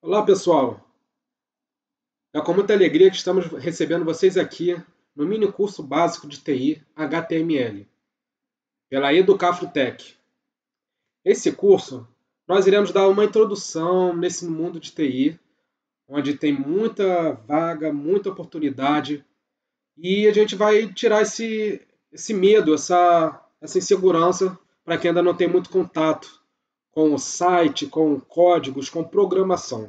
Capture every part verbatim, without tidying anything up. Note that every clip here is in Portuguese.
Olá, pessoal! É com muita alegria que estamos recebendo vocês aqui no mini curso básico de T I H T M L, pela Educafrotec. Esse curso, nós iremos dar uma introdução nesse mundo de T I, onde tem muita vaga, muita oportunidade, e a gente vai tirar esse, esse medo, essa, essa insegurança para quem ainda não tem muito contato com o site, com códigos, com programação.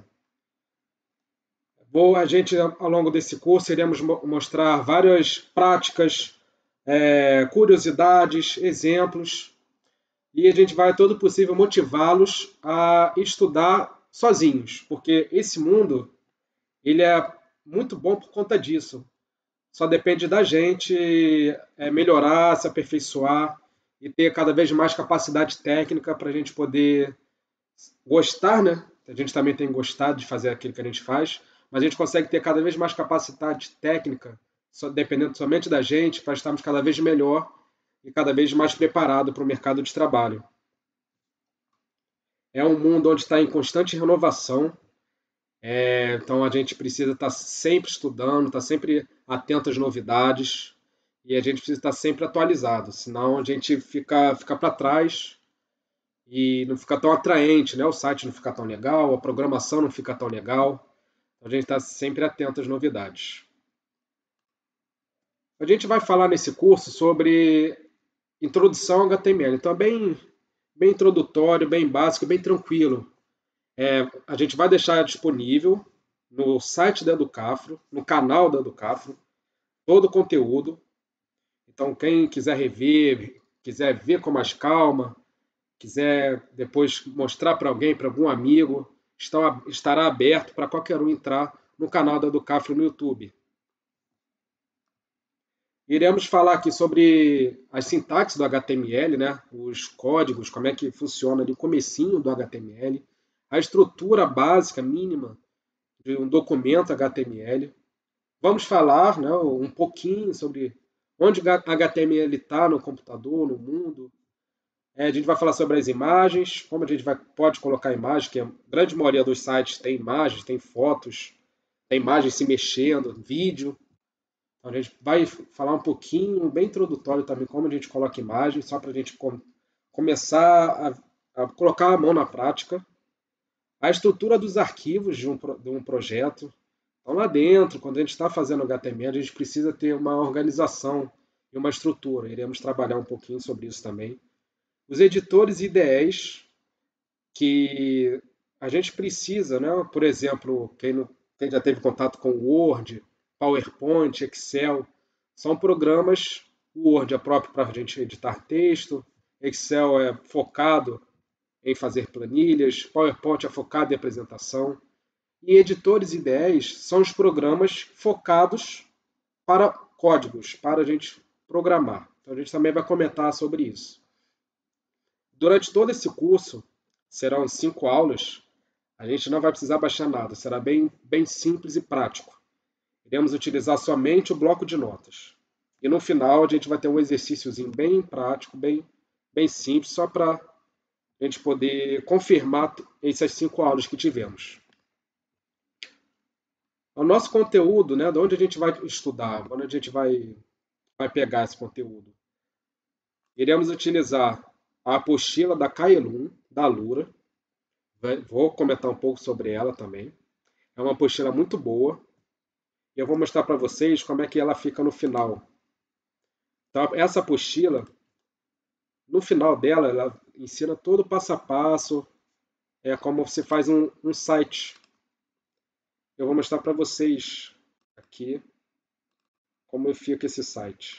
Vou, a gente, ao longo desse curso, iremos mostrar várias práticas, é, curiosidades, exemplos, e a gente vai, todo possível, motivá-los a estudar sozinhos, porque esse mundo ele é muito bom por conta disso. Só depende da gente é, melhorar, se aperfeiçoar e ter cada vez mais capacidade técnica para a gente poder gostar, né? A gente também tem gostado de fazer aquilo que a gente faz, mas a gente consegue ter cada vez mais capacidade técnica, só dependendo somente da gente, para estarmos cada vez melhor e cada vez mais preparado para o mercado de trabalho. É um mundo onde está em constante renovação, é, então a gente precisa estar sempre estudando, estar sempre atento às novidades e a gente precisa estar sempre atualizado, senão a gente fica, fica para trás e não fica tão atraente, né? O site não fica tão legal, a programação não fica tão legal. A gente está sempre atento às novidades. A gente vai falar nesse curso sobre introdução ao H T M L. Então é bem, bem introdutório, bem básico, bem tranquilo. É, a gente vai deixar disponível no site da Educafro, no canal da Educafro, todo o conteúdo. Então quem quiser rever, quiser ver com mais calma, quiser depois mostrar para alguém, para algum amigo, está, estará aberto para qualquer um entrar no canal da Educafro no YouTube. Iremos falar aqui sobre as sintaxes do H T M L, né? Os códigos, como é que funciona ali o comecinho do H T M L, a estrutura básica, mínima, de um documento H T M L. Vamos falar, né, um pouquinho sobre onde o H T M L está no computador, no mundo. É, a gente vai falar sobre as imagens, como a gente vai, pode colocar imagens, que a grande maioria dos sites tem imagens, tem fotos, tem imagens se mexendo, vídeo. Então, a gente vai falar um pouquinho, bem introdutório também, como a gente coloca imagem, só para a gente com, começar a, a colocar a mão na prática. A estrutura dos arquivos de um, de um projeto. Então, lá dentro, quando a gente está fazendo H T M L, a gente precisa ter uma organização e uma estrutura. Iremos trabalhar um pouquinho sobre isso também. Os editores I D Es, que a gente precisa, né? Por exemplo, quem, não, quem já teve contato com Word, PowerPoint, Excel, são programas. O Word é próprio para a gente editar texto, Excel é focado em fazer planilhas, PowerPoint é focado em apresentação. E editores I D Es são os programas focados para códigos, para a gente programar. Então a gente também vai comentar sobre isso. Durante todo esse curso, serão cinco aulas, a gente não vai precisar baixar nada, será bem, bem simples e prático. Iremos utilizar somente o bloco de notas. E no final a gente vai ter um exercíciozinho bem prático, bem, bem simples, só para a gente poder confirmar essas cinco aulas que tivemos. O nosso conteúdo, né, de onde a gente vai estudar, onde a gente vai, vai pegar esse conteúdo. Iremos utilizar a apostila da Kaelum, da Lura. Vou comentar um pouco sobre ela também. É uma apostila muito boa. E eu vou mostrar para vocês como é que ela fica no final. Então, essa apostila, no final dela, ela ensina todo o passo a passo, é como você faz um, um site. Eu vou mostrar para vocês aqui como fica esse site.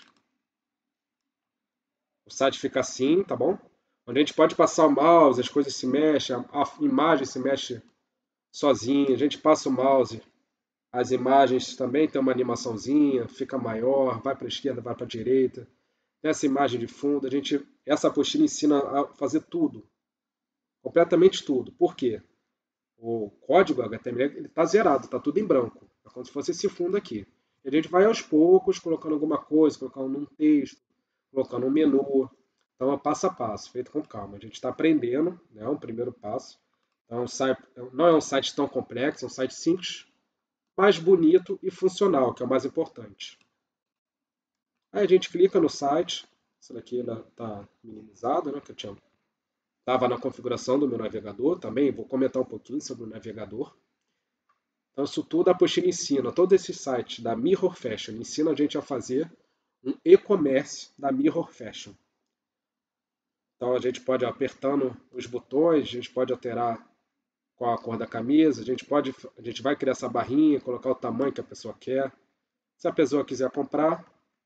O site fica assim, tá bom? Onde a gente pode passar o mouse, as coisas se mexem, a imagem se mexe sozinha, a gente passa o mouse, as imagens também tem uma animaçãozinha, fica maior, vai para a esquerda, vai para a direita. Essa imagem de fundo, a gente, essa apostila ensina a fazer tudo, completamente tudo. Por quê? O código H T M L está zerado, está tudo em branco. É como se fosse esse fundo aqui. E a gente vai aos poucos colocando alguma coisa, colocando um texto, colocando um menu. Então é passo a passo, feito com calma. A gente está aprendendo, né, um primeiro passo. Então, um site, não é um site tão complexo, é um site simples, mais bonito e funcional, que é o mais importante. Aí a gente clica no site, isso daqui está minimizado, né, que eu tinha estava na configuração do meu navegador também, vou comentar um pouquinho sobre o navegador. Então, isso tudo a apostila ensina, todos esses sites da Mirror Fashion ensina a gente a fazer um e-commerce da Mirror Fashion. Então, a gente pode, apertando os botões, a gente pode alterar qual a cor da camisa, a gente, pode, a gente vai criar essa barrinha, colocar o tamanho que a pessoa quer. Se a pessoa quiser comprar,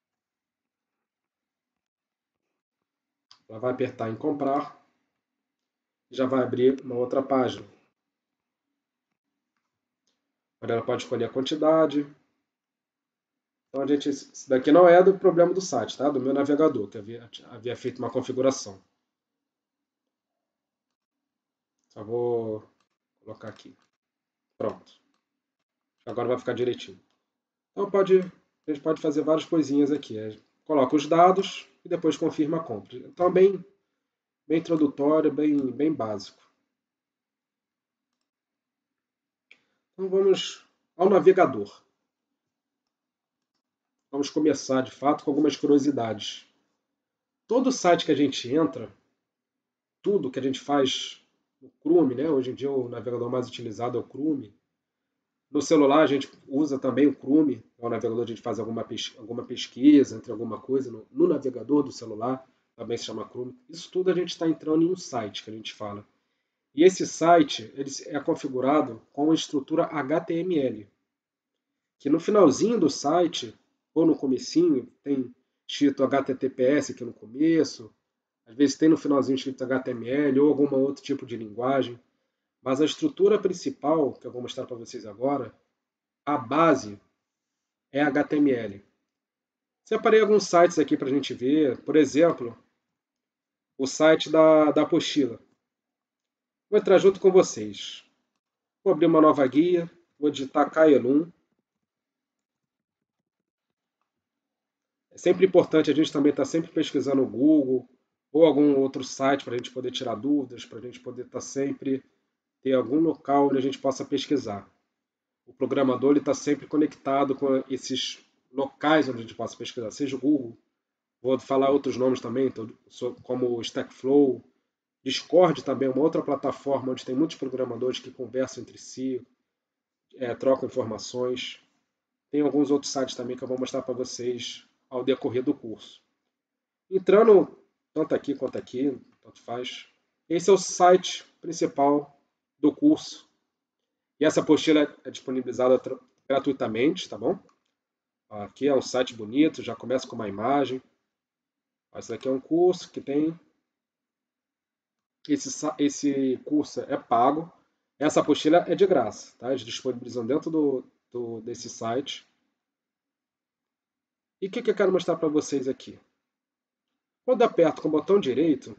ela vai apertar em comprar e já vai abrir uma outra página. Onde ela pode escolher a quantidade. Então, a gente, isso daqui não é do problema do site, tá? Do meu navegador, que havia, havia feito uma configuração. Só vou colocar aqui. Pronto. Agora vai ficar direitinho. Então, pode, a gente pode fazer várias coisinhas aqui. Coloca os dados e depois confirma a compra. Então, bem, bem introdutório, bem, bem básico. Então, vamos ao navegador. Vamos começar, de fato, com algumas curiosidades. Todo site que a gente entra, tudo que a gente faz no Chrome, né? Hoje em dia o navegador mais utilizado é o Chrome. No celular a gente usa também o Chrome, é o navegador, a gente faz alguma, pes alguma pesquisa entre alguma coisa no, no navegador do celular, também se chama Chrome. Isso tudo a gente está entrando em um site que a gente fala. E esse site ele é configurado com a estrutura H T M L, que no finalzinho do site, ou no comecinho, tem escrito H T T P S aqui no começo, às vezes tem no finalzinho escrito H T M L ou algum outro tipo de linguagem. Mas a estrutura principal, que eu vou mostrar para vocês agora, a base é H T M L. Separei alguns sites aqui para a gente ver. Por exemplo, o site da, da apostila. Vou entrar junto com vocês. Vou abrir uma nova guia. Vou digitar Kaelum. É sempre importante a gente também estar sempre pesquisando no Google ou algum outro site para a gente poder tirar dúvidas, para a gente poder estar sempre ter algum local onde a gente possa pesquisar. O programador está sempre conectado com esses locais onde a gente possa pesquisar, seja o Google, vou falar outros nomes também, como o StackFlow, Discord também é uma outra plataforma onde tem muitos programadores que conversam entre si, é, trocam informações. Tem alguns outros sites também que eu vou mostrar para vocês ao decorrer do curso. Entrando tanto aqui quanto aqui, tanto faz. Esse é o site principal do curso. E essa apostila é disponibilizada gratuitamente, tá bom? Aqui é um site bonito, já começa com uma imagem. Esse daqui é um curso que tem... Esse, esse curso é pago. Essa apostila é de graça, tá? Eles disponibilizam dentro do, do, desse site. E o que, que eu quero mostrar para vocês aqui? Quando aperto com o botão direito,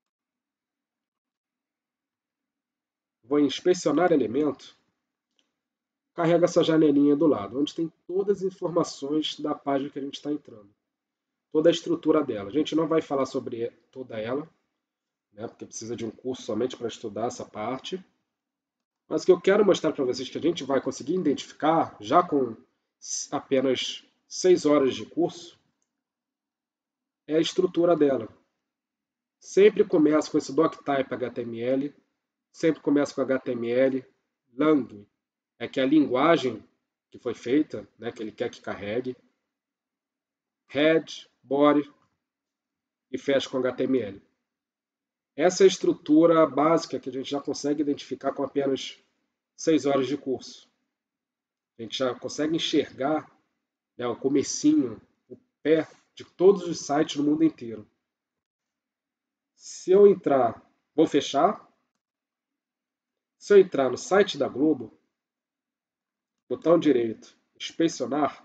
vou em inspecionar elemento, carrega essa janelinha do lado, onde tem todas as informações da página que a gente está entrando. Toda a estrutura dela. A gente não vai falar sobre toda ela, né, porque precisa de um curso somente para estudar essa parte. Mas o que eu quero mostrar para vocês que a gente vai conseguir identificar, já com apenas seis horas de curso, é a estrutura dela. Sempre começa com esse doctype H T M L, sempre começa com H T M L, lang, é que é a linguagem que foi feita, né, que ele quer que carregue, head, body e fecha com H T M L. Essa é a estrutura básica que a gente já consegue identificar com apenas seis horas de curso. A gente já consegue enxergar, né, o comecinho, o pé de todos os sites do mundo inteiro. Se eu entrar, vou fechar. Se eu entrar no site da Globo, botão direito, inspecionar,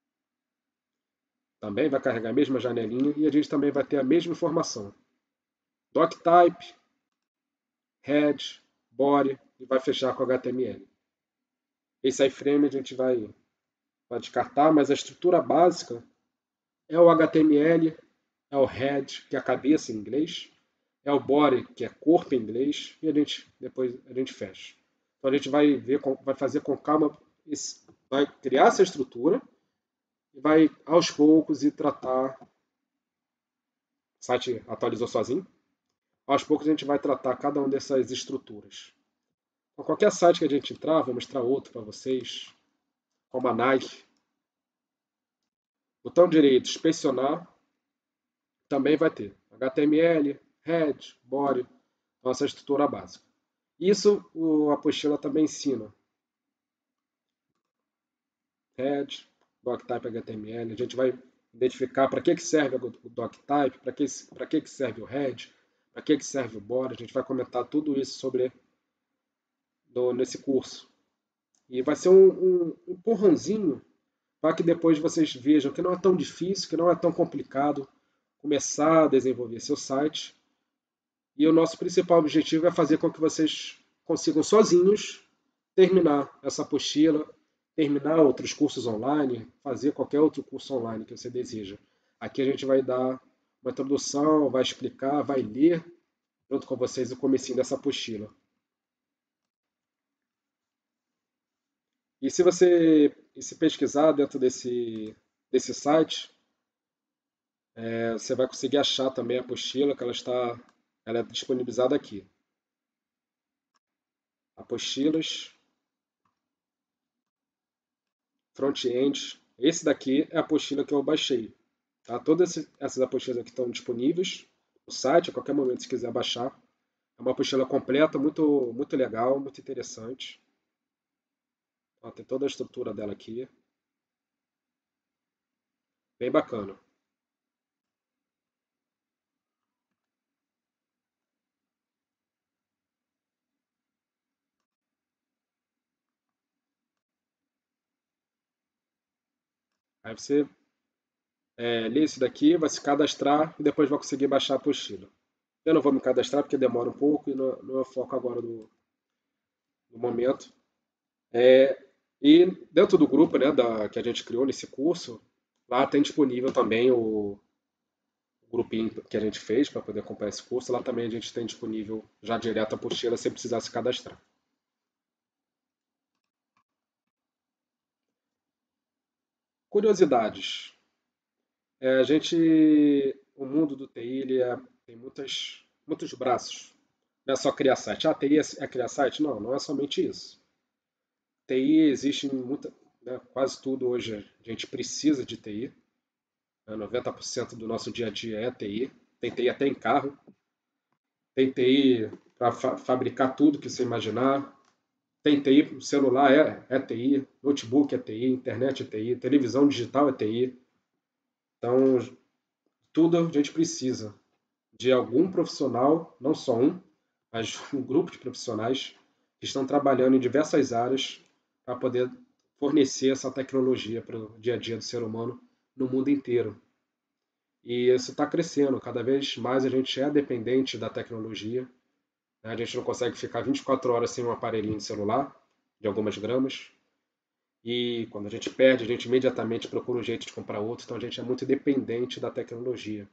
também vai carregar a mesma janelinha e a gente também vai ter a mesma informação. Doctype, head, body e vai fechar com H T M L. Esse iframe a gente vai, vai descartar, mas a estrutura básica é o H T M L, é o head, que é a cabeça em inglês, é o body, que é corpo em inglês, e a gente depois a gente fecha. Então a gente vai ver, vai fazer com calma, esse, vai criar essa estrutura e vai aos poucos ir tratar. O site atualizou sozinho. Aos poucos a gente vai tratar cada uma dessas estruturas. Então, qualquer site que a gente entrar, vou mostrar outro para vocês, como a Nike. Botão direito, inspecionar, também vai ter H T M L, head, body, então essa estrutura básica. Isso a apostila também ensina. Head, doctype H T M L, a gente vai identificar para que, que serve o doctype, para que, para que, que serve o head, para que, que serve o body, a gente vai comentar tudo isso sobre do, nesse curso. E vai ser um, um, um empurrãozinho para que depois vocês vejam que não é tão difícil, que não é tão complicado começar a desenvolver seu site. E o nosso principal objetivo é fazer com que vocês consigam sozinhos terminar essa apostila, terminar outros cursos online, fazer qualquer outro curso online que você deseja. Aqui a gente vai dar uma introdução, vai explicar, vai ler junto com vocês o comecinho dessa apostila. E se você e se pesquisar dentro desse, desse site, é, você vai conseguir achar também a apostila, que ela está ela é disponibilizada aqui. Apostilas, front-end. Esse daqui é a apostila que eu baixei. Tá? Todas essas apostilas aqui estão disponíveis no site, a qualquer momento se quiser baixar. É uma apostila completa, muito, muito legal, muito interessante. Ó, tem toda a estrutura dela aqui. Bem bacana. Aí você é, lê esse daqui, vai se cadastrar e depois vai conseguir baixar a apostila. Eu não vou me cadastrar porque demora um pouco e não, não é o foco agora do, do momento. É, e dentro do grupo, né, da, que a gente criou nesse curso, lá tem disponível também o, o grupinho que a gente fez para poder acompanhar esse curso. Lá também a gente tem disponível já direto a apostila sem precisar se cadastrar. Curiosidades. É, a gente, o mundo do T I ele é, tem muitas, muitos braços. Não é só criar site. Ah, T I é, é criar site? Não, não é somente isso. T I existe em muita, né, quase tudo hoje a gente precisa de T I. Né, noventa por cento do nosso dia a dia é T I. Tem T I até em carro. Tem T I para fa fabricar tudo que você imaginar. Tem T I, celular é, é T I, notebook é T I, internet é T I, televisão digital é T I. Então, tudo a gente precisa de algum profissional, não só um, mas um grupo de profissionais que estão trabalhando em diversas áreas para poder fornecer essa tecnologia para o dia a dia do ser humano no mundo inteiro. E isso está crescendo, cada vez mais a gente é dependente da tecnologia. Né? A gente não consegue ficar vinte e quatro horas sem um aparelhinho de celular, de algumas gramas. E quando a gente perde, a gente imediatamente procura um jeito de comprar outro, então a gente é muito dependente da tecnologia.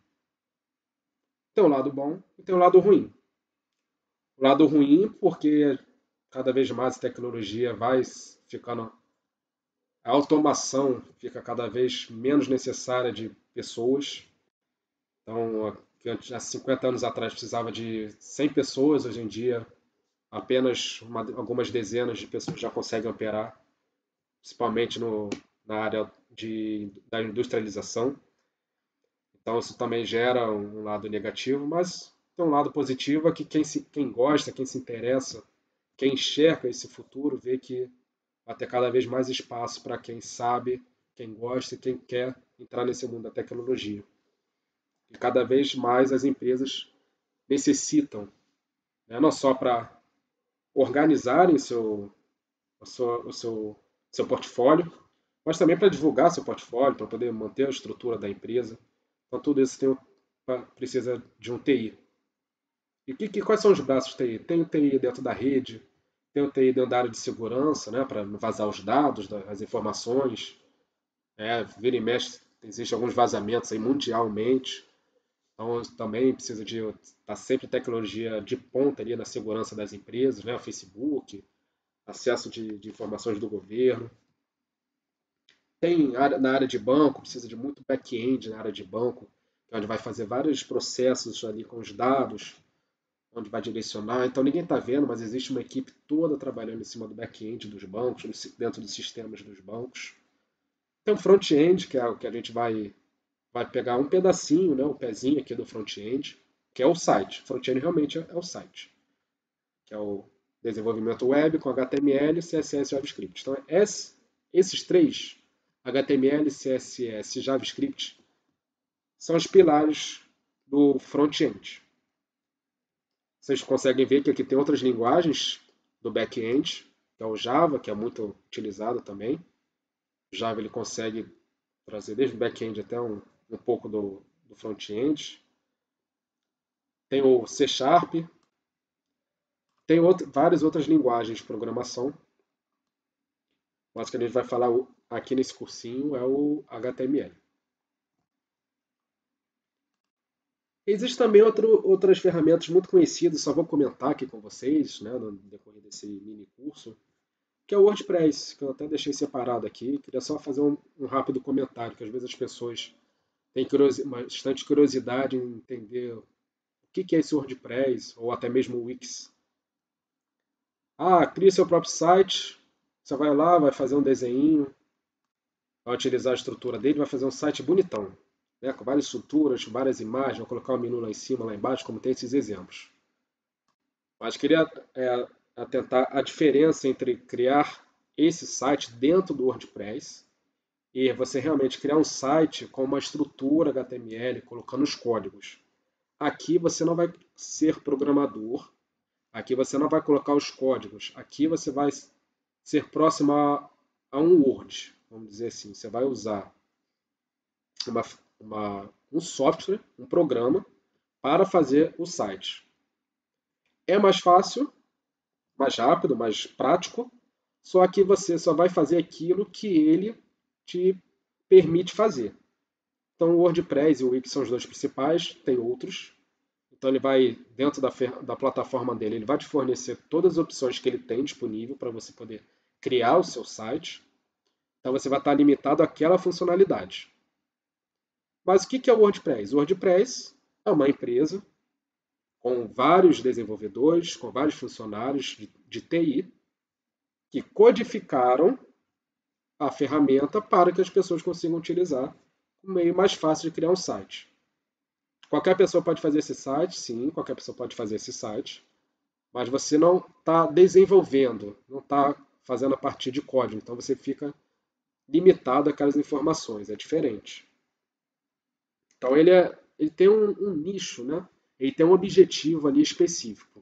Tem um lado bom e tem um lado ruim. O lado ruim, porque cada vez mais a tecnologia vai ficando. A automação fica cada vez menos necessária de pessoas. Então, há cinquenta anos atrás precisava de cem pessoas, hoje em dia apenas uma, algumas dezenas de pessoas já conseguem operar, principalmente no, na área de, da industrialização. Então, isso também gera um lado negativo, mas tem um lado positivo é que quem, se, quem gosta, quem se interessa, quem enxerga esse futuro, vê que vai ter cada vez mais espaço para quem sabe, quem gosta e quem quer entrar nesse mundo da tecnologia. E cada vez mais as empresas necessitam, né, não só para organizarem seu, o, seu, o seu, seu portfólio, mas também para divulgar seu portfólio, para poder manter a estrutura da empresa. Então, tudo isso tem, precisa de um T I. E que, que, quais são os braços do T I? Tem o T I dentro da rede, tem o T I dentro da área de segurança, né, para não vazar os dados, as informações. É, vira e mexe, existem alguns vazamentos aí mundialmente. Então, também precisa de estar sempre tecnologia de ponta ali na segurança das empresas, né? O Facebook, acesso de, de informações do governo. Tem área- na área de banco, precisa de muito back-end na área de banco, que é onde vai fazer vários processos ali com os dados, onde vai direcionar. Então ninguém está vendo, mas existe uma equipe toda trabalhando em cima do back-end dos bancos, no si- dentro dos sistemas dos bancos. Tem o front-end, que é o que a gente vai, vai pegar um pedacinho, né, um pezinho aqui do front-end, que é o site. Front-end realmente é, é o site, que é o desenvolvimento web com H T M L, C S S e JavaScript. Então, esse- esses três, H T M L, C S S e JavaScript, são os pilares do front-end. Vocês conseguem ver que aqui tem outras linguagens do back-end, que é o Java, que é muito utilizado também. O Java ele consegue trazer desde o back-end até um, um pouco do, do front-end. Tem o C Sharp, tem outro, várias outras linguagens de programação, mas o que a gente vai falar aqui nesse cursinho é o H T M L. Existem também outro, outras ferramentas muito conhecidas, só vou comentar aqui com vocês, né, no decorrer desse mini curso, que é o WordPress, que eu até deixei separado aqui. Queria só fazer um, um rápido comentário, que às vezes as pessoas têm curiosi bastante curiosidade em entender o que, que é esse WordPress, ou até mesmo o Wix. Ah, cria seu próprio site, você vai lá, vai fazer um desenho, vai utilizar a estrutura dele, vai fazer um site bonitão, né, com várias estruturas, várias imagens, vai colocar o menu lá em cima, lá embaixo, como tem esses exemplos. Mas queria é, atentar a diferença entre criar esse site dentro do WordPress e você realmente criar um site com uma estrutura H T M L, colocando os códigos. Aqui você não vai ser programador, aqui você não vai colocar os códigos, aqui você vai ser próximo a, a um Word, vamos dizer assim. Você vai usar uma, uma, um software, um programa, para fazer o site. É mais fácil, mais rápido, mais prático, só que você só vai fazer aquilo que ele te permite fazer. Então, o WordPress e o Wix são os dois principais, tem outros. Então, ele vai, dentro da, da plataforma dele, ele vai te fornecer todas as opções que ele tem disponível para você poder criar o seu site. Então, você vai estar limitado àquela funcionalidade. Mas o que é o WordPress? O WordPress é uma empresa com vários desenvolvedores, com vários funcionários de, de T I, que codificaram a ferramenta para que as pessoas consigam utilizar um meio mais fácil de criar um site. Qualquer pessoa pode fazer esse site, sim, qualquer pessoa pode fazer esse site, mas você não está desenvolvendo, não está fazendo a partir de código, então você fica limitado àquelas informações, é diferente. Então ele, é, ele tem um, um nicho, né? Ele tem um objetivo ali específico.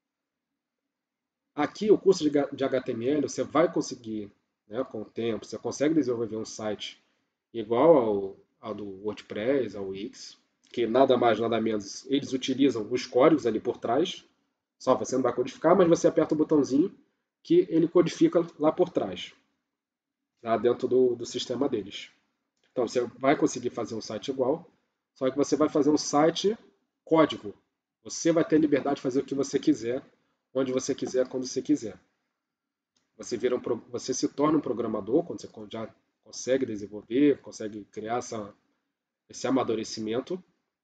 Aqui, o curso de H T M L, você vai conseguir, né, com o tempo, você consegue desenvolver um site igual ao, ao do WordPress, ao Wix, que nada mais, nada menos, eles utilizam os códigos ali por trás, só você não vai codificar, mas você aperta o botãozinho que ele codifica lá por trás, lá dentro do, do sistema deles. Então você vai conseguir fazer um site igual, só que você vai fazer um site código. Você vai ter liberdade de fazer o que você quiser, onde você quiser, quando você quiser. Você, vira um, você se torna um programador quando você já consegue desenvolver, consegue criar essa, esse amadurecimento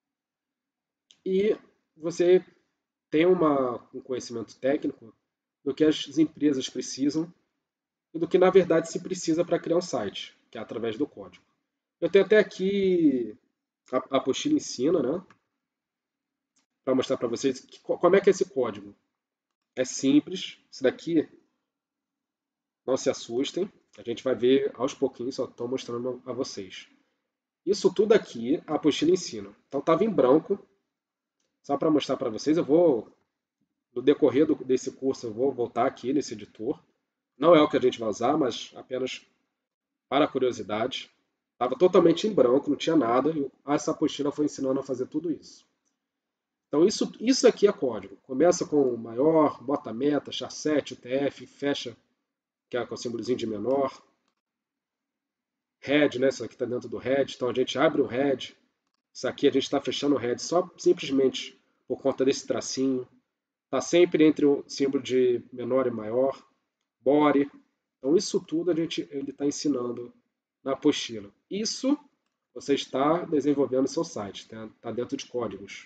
e você tem uma, um conhecimento técnico do que as empresas precisam e do que na verdade se precisa para criar um site, que é através do código. Eu tenho até aqui a, a apostila ensina, né, para mostrar para vocês que, como é que é esse código. É simples, isso daqui não se assustem, a gente vai ver aos pouquinhos, só estou mostrando a vocês. Isso tudo aqui a apostila ensina. Então estava em branco, só para mostrar para vocês. Eu vou, no decorrer do, desse curso, eu vou voltar aqui nesse editor. Não é o que a gente vai usar, mas apenas para curiosidade. Estava totalmente em branco, não tinha nada, e essa apostila foi ensinando a fazer tudo isso. Então isso, isso aqui é código. Começa com maior, bota meta, char sete, U T F, fecha, que é com o símbolozinho de menor. Head, né? Isso aqui está dentro do head. Então a gente abre o head, Isso aqui a gente está fechando o head só simplesmente por conta desse tracinho. Está sempre entre o símbolo de menor e maior, body. Então isso tudo a gente, ele está ensinando na apostila. Isso você está desenvolvendo seu site, está tá dentro de códigos.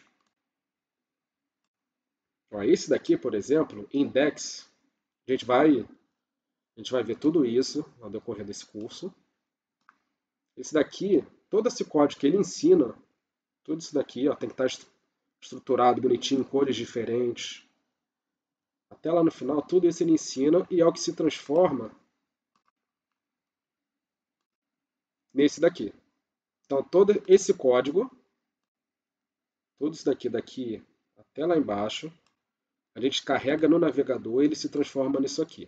Ó, esse daqui, por exemplo, index, a gente vai, a gente vai ver tudo isso ao decorrer desse curso. Esse daqui, todo esse código que ele ensina, tudo isso daqui ó, tem que estar estruturado, bonitinho, em cores diferentes. Até lá no final, tudo isso ele ensina e é o que se transforma nesse daqui. Então, todo esse código, tudo isso daqui, daqui até lá embaixo, a gente carrega no navegador e ele se transforma nisso aqui.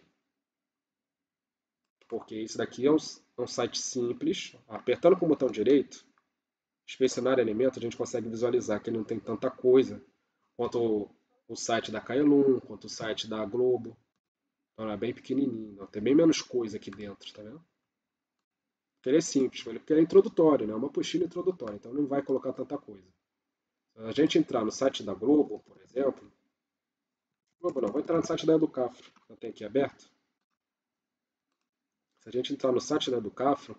Porque isso daqui é um, é um site simples. Apertando com o botão direito, inspecionar elemento, a gente consegue visualizar que ele não tem tanta coisa quanto o, o site da Kaelum, quanto o site da Globo. Então é bem pequenininho, tem bem menos coisa aqui dentro, tá vendo? Porque ele é simples, porque ele é introdutório, né? É uma apostila introdutória, então não vai colocar tanta coisa. Se a gente entrar no site da Globo, por exemplo, Globo não, vou entrar no site da Educafro, que eu tenho aqui aberto. Se a gente entrar no site da Educafro,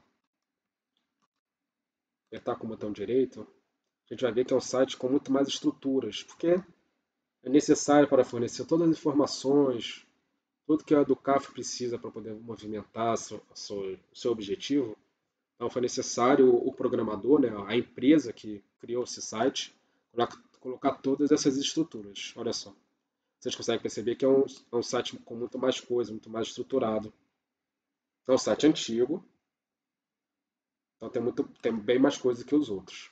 apertar com o botão direito, a gente vai ver que é um site com muito mais estruturas, porque é necessário para fornecer todas as informações, tudo que a Educafro precisa para poder movimentar o seu objetivo. Então foi necessário o programador, né, a empresa que criou esse site, colocar todas essas estruturas. Olha só. Vocês conseguem perceber que é um, é um site com muito mais coisa, muito mais estruturado. É um site antigo, então tem, muito, tem bem mais coisa que os outros.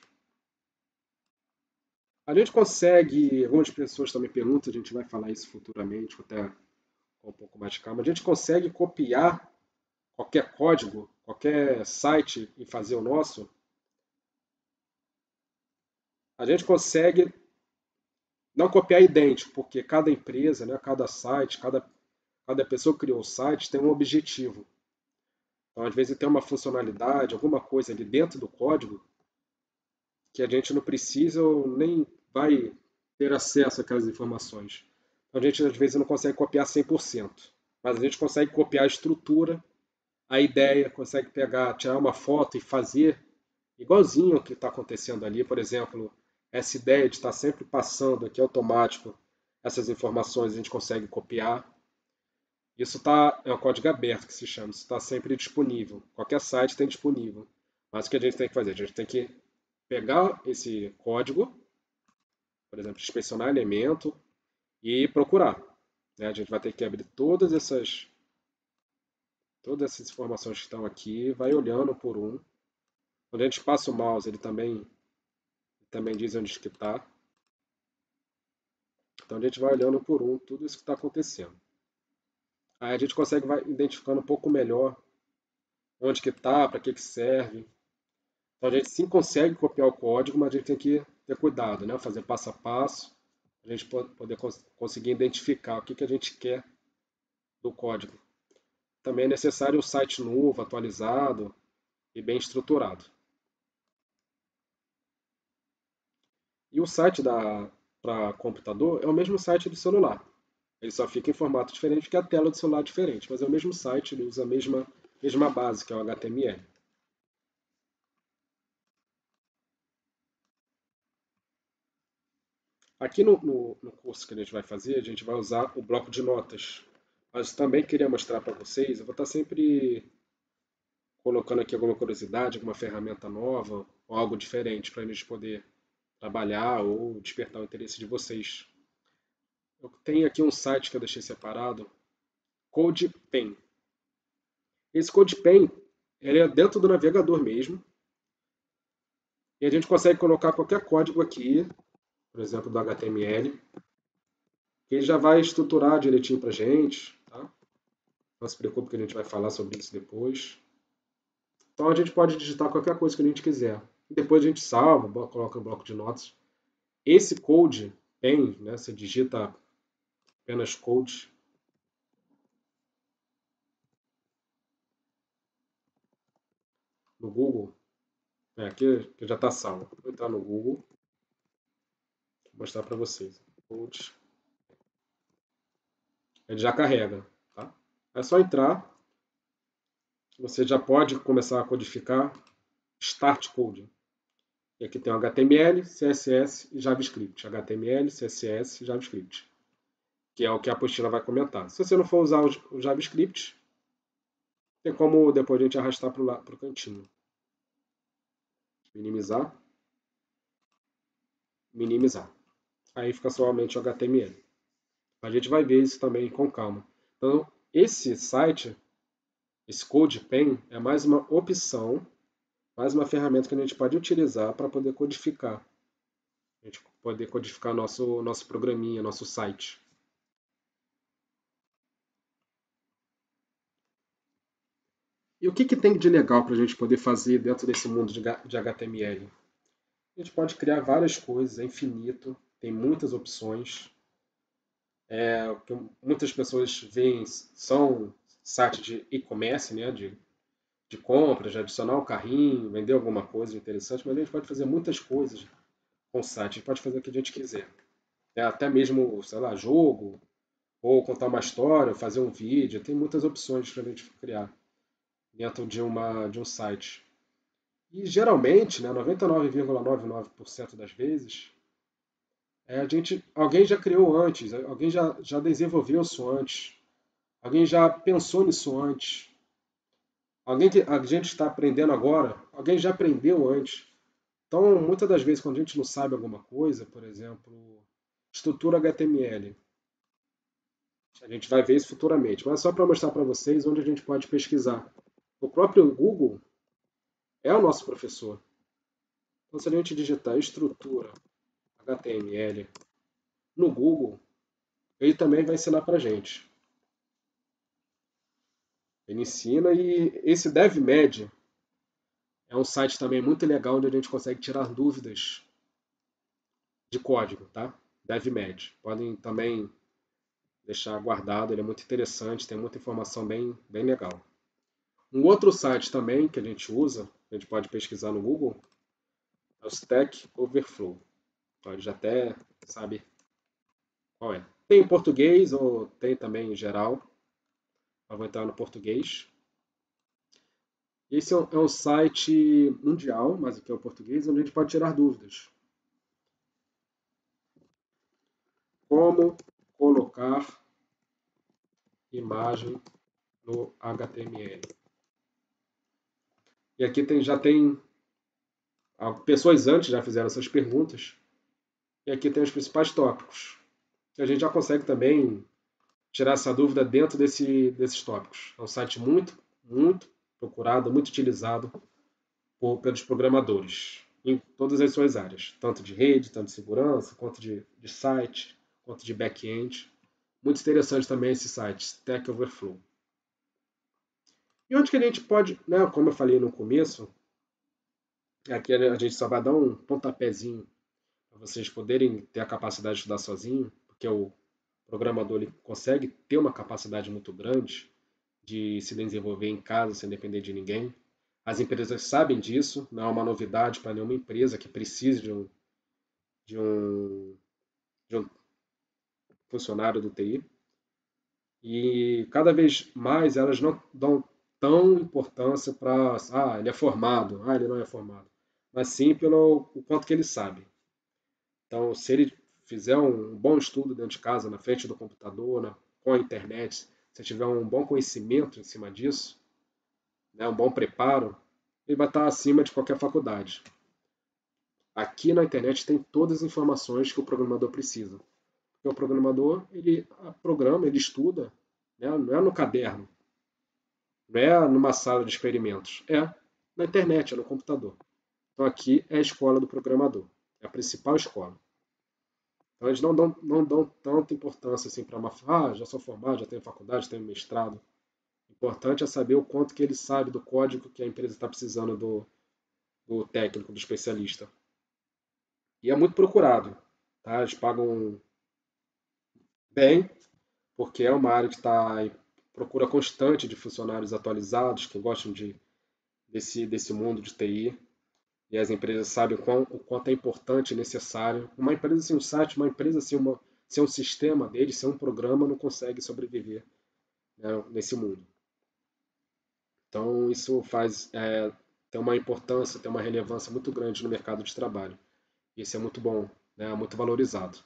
A gente consegue, algumas pessoas também perguntam, a gente vai falar isso futuramente, até com um pouco mais de calma, a gente consegue copiar qualquer código, qualquer site e fazer o nosso? A gente consegue não copiar idêntico, porque cada empresa, né, cada site, cada, cada pessoa que criou o site tem um objetivo. Então, às vezes, tem uma funcionalidade, alguma coisa ali dentro do código que a gente não precisa ou nem vai ter acesso àquelas informações. Então, a gente, às vezes, não consegue copiar cem por cento, mas a gente consegue copiar a estrutura, a ideia, consegue pegar, tirar uma foto e fazer igualzinho o que está acontecendo ali. Por exemplo, essa ideia de estar sempre passando aqui automático essas informações a gente consegue copiar. Isso tá, é um código aberto que se chama, isso está sempre disponível. Qualquer site tem disponível. Mas o que a gente tem que fazer? A gente tem que pegar esse código, por exemplo, inspecionar elemento e procurar. Né? A gente vai ter que abrir todas essas, todas essas informações que estão aqui, vai olhando por um. Quando a gente passa o mouse, ele também, também diz onde está. Então a gente vai olhando por um tudo isso que está acontecendo. Aí a gente consegue vai identificando um pouco melhor onde que está, para que, que serve. Então a gente sim consegue copiar o código, mas a gente tem que ter cuidado, né? Fazer passo a passo, a gente poder cons conseguir identificar o que, que a gente quer do código. Também é necessário um site novo, atualizado e bem estruturado. E o site para computador é o mesmo site do celular. Ele só fica em formato diferente porque a tela do celular é diferente, mas é o mesmo site, ele usa a mesma, mesma base, que é o H T M L. Aqui no, no, no curso que a gente vai fazer, a gente vai usar o bloco de notas. Mas também queria mostrar para vocês, eu vou estar sempre colocando aqui alguma curiosidade, alguma ferramenta nova ou algo diferente para a gente poder trabalhar ou despertar o interesse de vocês. Eu tenho aqui um site que eu deixei separado, CodePen. Esse CodePen, ele é dentro do navegador mesmo, e a gente consegue colocar qualquer código aqui, por exemplo, do H T M L, que ele já vai estruturar direitinho para a gente, tá? Não se preocupe que a gente vai falar sobre isso depois. Então a gente pode digitar qualquer coisa que a gente quiser. Depois a gente salva, coloca o bloco de notas. Esse code tem, né, você digita apenas code. No Google, É, aqui, aqui já está salvo. Vou entrar no Google, vou mostrar para vocês. Code. Ele já carrega, tá? É só entrar, você já pode começar a codificar Start Code. E aqui tem o H T M L, C S S e JavaScript. H T M L, C S S e JavaScript. Que é o que a apostila vai comentar. Se você não for usar o JavaScript, tem como depois a gente arrastar para o cantinho. Minimizar. Minimizar. Aí fica somente o H T M L. A gente vai ver isso também com calma. Então, esse site, esse CodePen, é mais uma opção, mais uma ferramenta que a gente pode utilizar para poder codificar. A gente poder codificar nosso, nosso programinha, nosso site. E o que, que tem de legal para a gente poder fazer dentro desse mundo de, de H T M L? A gente pode criar várias coisas, é infinito, tem muitas opções. É, o que muitas pessoas veem são sites de e-commerce, né, de, de compra, de adicionar um carrinho, vender alguma coisa interessante, mas a gente pode fazer muitas coisas com o site, a gente pode fazer o que a gente quiser. É, até mesmo, sei lá, jogo, ou contar uma história, fazer um vídeo, tem muitas opções para a gente criar dentro de, uma, de um site. E geralmente, né, noventa e nove vírgula noventa e nove por cento das vezes, é, a gente, alguém já criou antes, alguém já, já desenvolveu isso antes, alguém já pensou nisso antes, alguém que a gente está aprendendo agora, alguém já aprendeu antes. Então, muitas das vezes, quando a gente não sabe alguma coisa, por exemplo, estrutura H T M L, a gente vai ver isso futuramente, mas só para mostrar para vocês onde a gente pode pesquisar. O próprio Google é o nosso professor. Então, se a gente digitar estrutura H T M L no Google, ele também vai ensinar para a gente. Ele ensina e esse DevMed é um site também muito legal onde a gente consegue tirar dúvidas de código, tá? DevMed. Podem também deixar guardado, ele é muito interessante, tem muita informação bem, bem legal. Um outro site também que a gente usa, a gente pode pesquisar no Google, é o Stack Overflow. Então, a gente já até sabe qual é. Tem em português ou tem também em geral. Eu vou entrar no português. Esse é um, é um site mundial, mas aqui é o português, onde a gente pode tirar dúvidas. Como colocar imagem no H T M L. E aqui tem, já tem pessoas antes já fizeram essas perguntas. E aqui tem os principais tópicos. E a gente já consegue também tirar essa dúvida dentro desse, desses tópicos. É um site muito, muito procurado, muito utilizado por, pelos programadores em todas as suas áreas, tanto de rede, tanto de segurança, quanto de, de site, quanto de back-end. Muito interessante também esse site, Stack Overflow. E onde que a gente pode, né, como eu falei no começo, aqui a gente só vai dar um pontapézinho para vocês poderem ter a capacidade de estudar sozinho, porque o programador ele consegue ter uma capacidade muito grande de se desenvolver em casa sem depender de ninguém. As empresas sabem disso, não é uma novidade para nenhuma empresa que precise de um, de um, de um funcionário do T I. E cada vez mais elas não dão tão importância para, ah, ele é formado, ah, ele não é formado, mas sim pelo o quanto que ele sabe. Então, se ele fizer um bom estudo dentro de casa, na frente do computador, na, com a internet, se tiver um bom conhecimento em cima disso, né, um bom preparo, ele vai estar acima de qualquer faculdade. Aqui na internet tem todas as informações que o programador precisa. Porque o programador, ele programa, ele estuda, né, não é no caderno, não é numa sala de experimentos, é na internet, é no computador. Então aqui é a escola do programador, é a principal escola. Então eles não dão, não dão tanta importância assim para uma... Ah, já sou formado, já tenho faculdade, tenho mestrado. O importante é saber o quanto que ele sabe do código que a empresa está precisando do, do técnico, do especialista. E é muito procurado. Tá? Eles pagam bem, porque é uma área que está em procura constante de funcionários atualizados, que gostam de, desse, desse mundo de T I. e as empresas sabem o, quão, o quanto é importante e necessário. Uma empresa sem um site, uma empresa sem, uma, sem um sistema dele, sem um programa, não consegue sobreviver, né, nesse mundo. Então, isso faz é, ter uma importância, ter uma relevância muito grande no mercado de trabalho. Isso é muito bom, né, muito valorizado.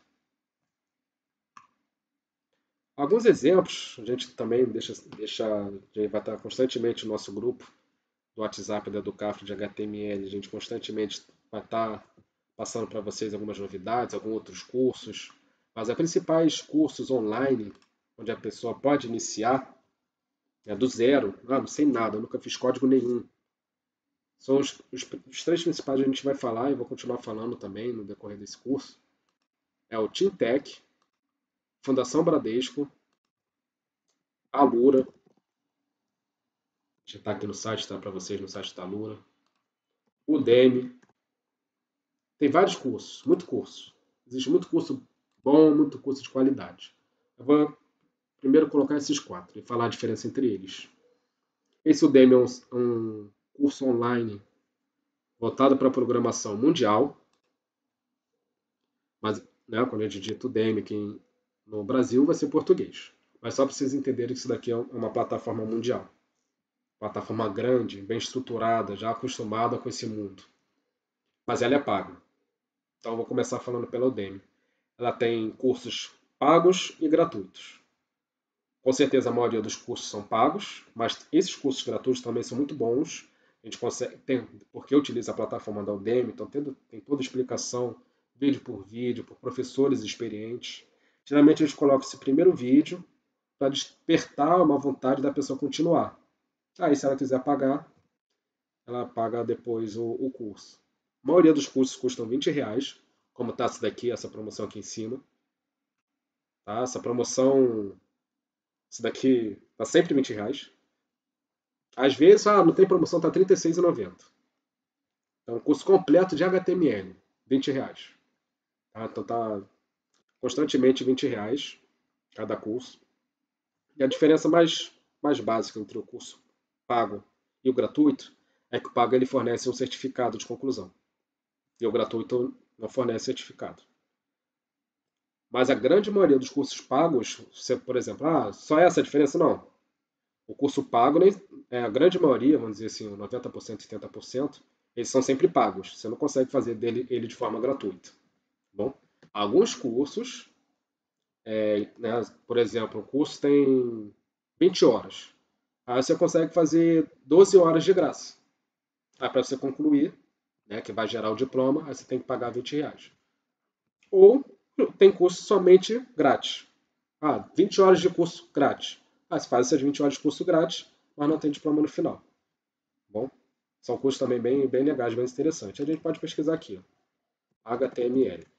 Alguns exemplos, a gente também deixa, deixa, a gente vai estar constantemente no nosso grupo do WhatsApp da Educafro de H T M L, a gente constantemente vai estar passando para vocês algumas novidades, alguns outros cursos, mas os principais cursos online, onde a pessoa pode iniciar, é do zero, ah, não sei nada, nunca fiz código nenhum. São os, os, os três principais que a gente vai falar e vou continuar falando também no decorrer desse curso. É o TeamTech, Fundação Bradesco, Alura, já está aqui no site, está para vocês no site da Alura, Udemy, tem vários cursos, muito curso. Existe muito curso bom, muito curso de qualidade. Eu vou primeiro colocar esses quatro e falar a diferença entre eles. Esse Udemy é um, um curso online voltado para a programação mundial, mas né, quando a gente digita Udemy aqui no Brasil vai ser português. Mas só para vocês entenderem que isso daqui é uma plataforma mundial. Plataforma grande, bem estruturada, já acostumada com esse mundo. Mas ela é paga. Então eu vou começar falando pela Udemy. Ela tem cursos pagos e gratuitos. Com certeza a maioria dos cursos são pagos, mas esses cursos gratuitos também são muito bons. A gente consegue, tem, porque utiliza a plataforma da Udemy, então tem, tem toda a explicação, vídeo por vídeo, por professores experientes. Geralmente a gente coloca esse primeiro vídeo para despertar uma vontade da pessoa continuar. Aí se ela quiser pagar, ela paga depois o, o curso. A maioria dos cursos custam vinte reais, como está essa daqui, essa promoção aqui em cima. Tá? Essa promoção, isso daqui está sempre vinte reais. Às vezes, ah, não tem promoção, está trinta e seis reais e noventa centavos. Então, curso completo de H T M L, vinte reais. Tá? Então, está constantemente vinte reais cada curso. E a diferença mais, mais básica entre o curso pago e o gratuito é que o pago ele fornece um certificado de conclusão. E o gratuito não fornece certificado. Mas a grande maioria dos cursos pagos, você, por exemplo, ah, só essa a diferença? Não. O curso pago, é, a grande maioria, vamos dizer assim, noventa por cento, setenta por cento, eles são sempre pagos. Você não consegue fazer dele, ele de forma gratuita. Bom, alguns cursos, é, né, por exemplo, o curso tem vinte horas. Aí você consegue fazer doze horas de graça. Aí para você concluir, né, que vai gerar o diploma, aí você tem que pagar vinte reais. Ou tem curso somente grátis. Ah, vinte horas de curso grátis. Ah, você faz essas vinte horas de curso grátis, mas não tem diploma no final. Bom, são cursos também bem, bem legais, bem interessantes. A gente pode pesquisar aqui, ó, H T M L.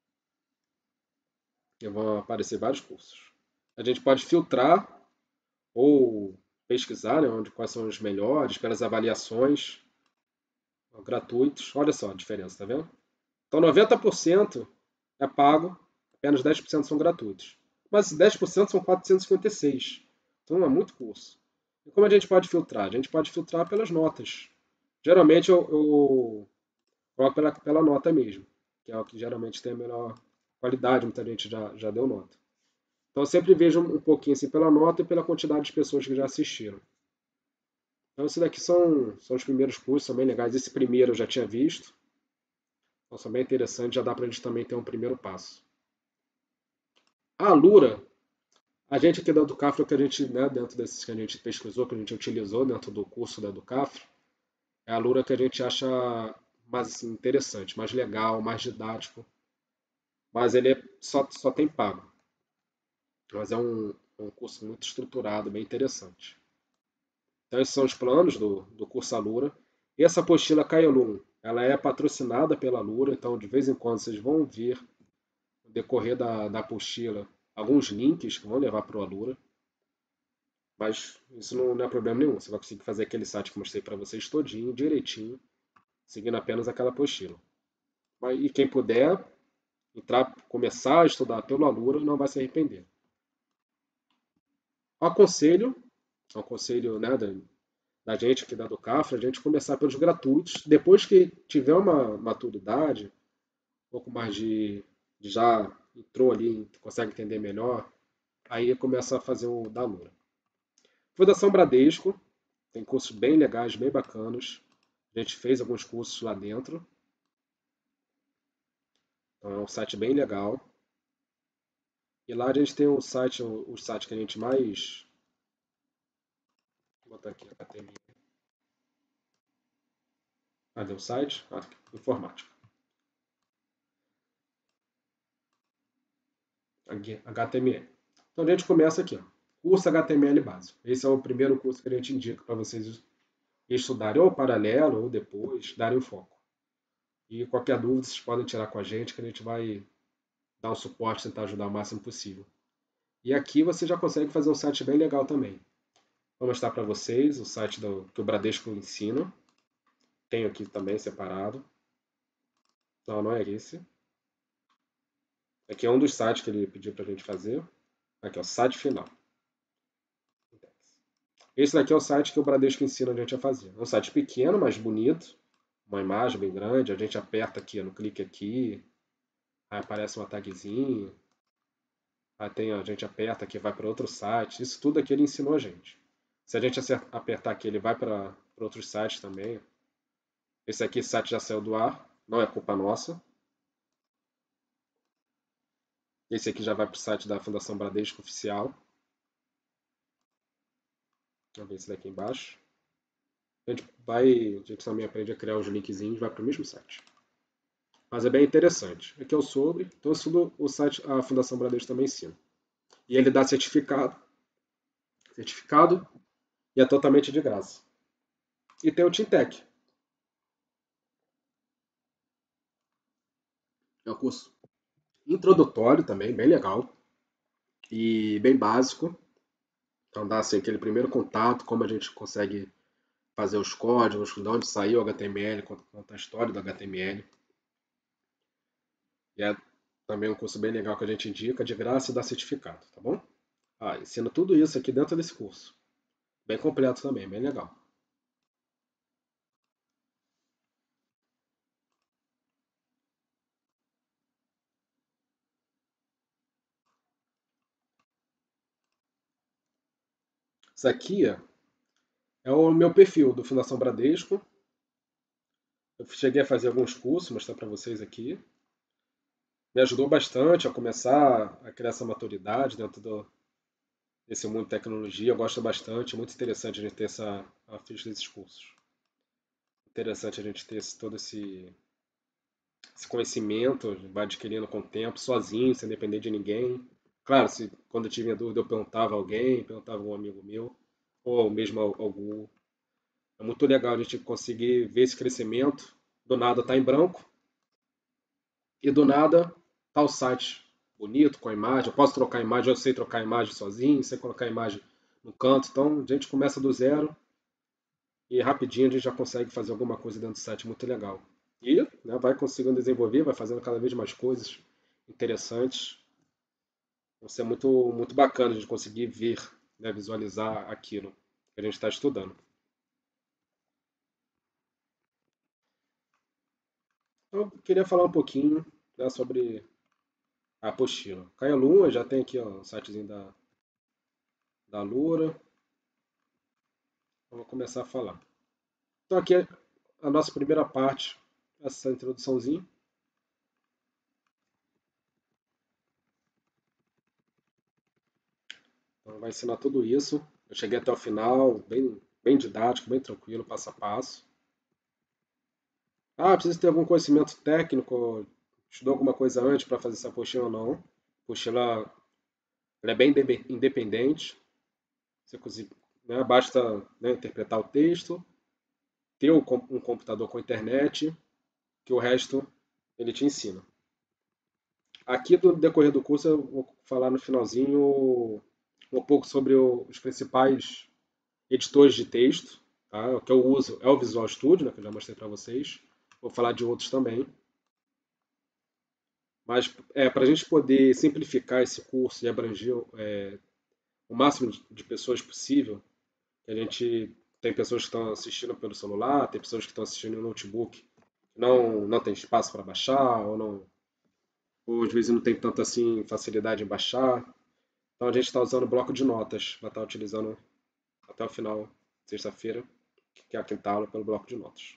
E vão aparecer vários cursos. A gente pode filtrar ou pesquisar, né, onde, quais são os melhores, pelas avaliações, ó, gratuitos. Olha só a diferença, tá vendo? Então, noventa por cento é pago, apenas dez por cento são gratuitos. Mas dez por cento são quatrocentos e cinquenta e seis. Então, é muito curso. E como a gente pode filtrar? A gente pode filtrar pelas notas. Geralmente, eu, eu coloco pela, pela nota mesmo, que é o que geralmente tem a melhor qualidade, muita gente já, já deu nota. Então, eu sempre vejo um pouquinho assim pela nota e pela quantidade de pessoas que já assistiram. Então, esses daqui são, são os primeiros cursos, são bem legais. Esse primeiro eu já tinha visto. Então, são bem interessantes, já dá para a gente também ter um primeiro passo. A Alura, a gente aqui da Educafro, que a gente, né, dentro desses que a gente pesquisou, que a gente utilizou dentro do curso da Educafro, é a Alura que a gente acha mais assim, interessante, mais legal, mais didático. Mas ele é, só, só tem pago. Mas é um, um curso muito estruturado, bem interessante. Então esses são os planos do, do curso Alura. E essa apostila Kaelum, ela é patrocinada pela Alura, então de vez em quando vocês vão ver no decorrer da, da apostila alguns links que vão levar para o Alura. Mas isso não, não é problema nenhum. Você vai conseguir fazer aquele site que eu mostrei para vocês todinho, direitinho, seguindo apenas aquela apostila. Mas, e quem puder entrar, começar a estudar pelo Alura, não vai se arrepender. Aconselho, aconselho né, da, da gente aqui da Educafra, a gente começar pelos gratuitos. Depois que tiver uma maturidade, um pouco mais de, de já entrou ali, consegue entender melhor, aí começa a fazer o da Lura. Fundação Bradesco, tem cursos bem legais, bem bacanas. A gente fez alguns cursos lá dentro. Então é um site bem legal. E lá a gente tem o site, o, o site que a gente mais. Vou botar aqui a academia. Cadê o site? Ah, informática. H T M L. Então a gente começa aqui, ó. Curso H T M L básico. Esse é o primeiro curso que a gente indica para vocês estudarem ou paralelo ou depois, darem o foco. E qualquer dúvida vocês podem tirar com a gente que a gente vai dar o suporte, tentar ajudar o máximo possível. E aqui você já consegue fazer um site bem legal também. Vou mostrar para vocês o site do, que o Bradesco ensina. Tenho aqui também separado. Não, não é esse. Aqui é um dos sites que ele pediu para a gente fazer. Aqui é o site final. Esse daqui é o site que o Bradesco ensina a gente a fazer. É um site pequeno, mas bonito. Uma imagem bem grande. A gente aperta aqui, no clique aqui. Aí aparece uma tagzinha. Aí tem, a gente aperta aqui, vai para outro site. Isso tudo aqui ele ensinou a gente. Se a gente apertar aqui, ele vai para outros sites também. Esse aqui, esse site já saiu do ar. Não é culpa nossa. Esse aqui já vai para o site da Fundação Bradesco Oficial. Vamos ver esse daqui embaixo. A gente vai, a gente também aprende a criar os linkzinhos e vai para o mesmo site. Mas é bem interessante. Aqui é o sobre. Então, isso o site, a Fundação Bradesco também ensina. E ele dá certificado. Certificado e é totalmente de graça. E tem o Tintec. É um curso introdutório também, bem legal. E bem básico. Então dá assim, aquele primeiro contato, como a gente consegue fazer os códigos, de onde saiu o H T M L, conta a história do H T M L. E é também um curso bem legal que a gente indica, de graça e dá certificado, tá bom? Ah, ensina tudo isso aqui dentro desse curso. Bem completo também, bem legal. Isso aqui é o meu perfil do Fundação Bradesco. Eu cheguei a fazer alguns cursos, vou mostrar para vocês aqui. Me ajudou bastante a começar a criar essa maturidade dentro do, desse mundo de tecnologia. Eu gosto bastante, é muito interessante a gente ter essa, a ficha desses cursos. Interessante a gente ter esse, todo esse, esse conhecimento, vai adquirindo com o tempo, sozinho, sem depender de ninguém. Claro, se, quando eu tinha dúvida eu perguntava a alguém, perguntava a um amigo meu, ou mesmo algum. É muito legal a gente conseguir ver esse crescimento. Do nada tá em branco e do nada tá o site bonito, com a imagem. Eu posso trocar a imagem, eu sei trocar a imagem sozinho, sei colocar a imagem no canto. Então a gente começa do zero e rapidinho a gente já consegue fazer alguma coisa dentro do site muito legal. E né, vai conseguindo desenvolver, vai fazendo cada vez mais coisas interessantes. Vai ser muito, muito bacana a gente conseguir ver, né, visualizar aquilo que a gente está estudando. Então, eu queria falar um pouquinho, né, sobre a apostila. Caia Lua, já tem aqui ó, o sitezinho da, da Lura. Eu vou começar a falar. Então aqui é a nossa primeira parte, essa introduçãozinha. Então vai ensinar tudo isso. Eu cheguei até o final, bem, bem didático, bem tranquilo, passo a passo. Ah, precisa ter algum conhecimento técnico, estudou alguma coisa antes para fazer essa apostila ou não. A apostila ela é bem independente. Você consegue, né, basta né, interpretar o texto, ter um computador com internet, que o resto ele te ensina. Aqui no decorrer do curso eu vou falar no finalzinho um pouco sobre os principais editores de texto, tá? O que eu uso é o Visual Studio, né, que eu já mostrei para vocês. Vou falar de outros também. Mas é, para a gente poder simplificar esse curso e abranger é, o máximo de pessoas possível, que a gente tem pessoas que estão assistindo pelo celular, tem pessoas que estão assistindo no notebook, não, não tem espaço para baixar, ou, não, ou às vezes não tem tanta assim, facilidade em baixar. Então a gente está usando o bloco de notas, vai estar utilizando até o final, sexta-feira, que é a quinta aula, pelo bloco de notas.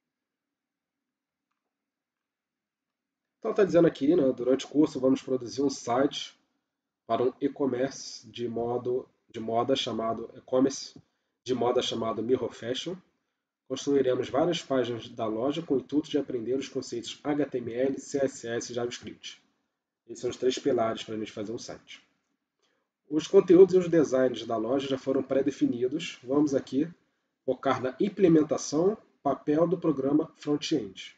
Então está dizendo aqui, né, durante o curso vamos produzir um site para um e-commerce de, modo, de moda chamado e-commerce de moda chamado Mirror Fashion. Construiremos várias páginas da loja com o intuito de aprender os conceitos H T M L, C S S e JavaScript. Esses são os três pilares para a gente fazer um site. Os conteúdos e os designs da loja já foram pré-definidos. Vamos aqui focar na implementação, papel do programa front-end.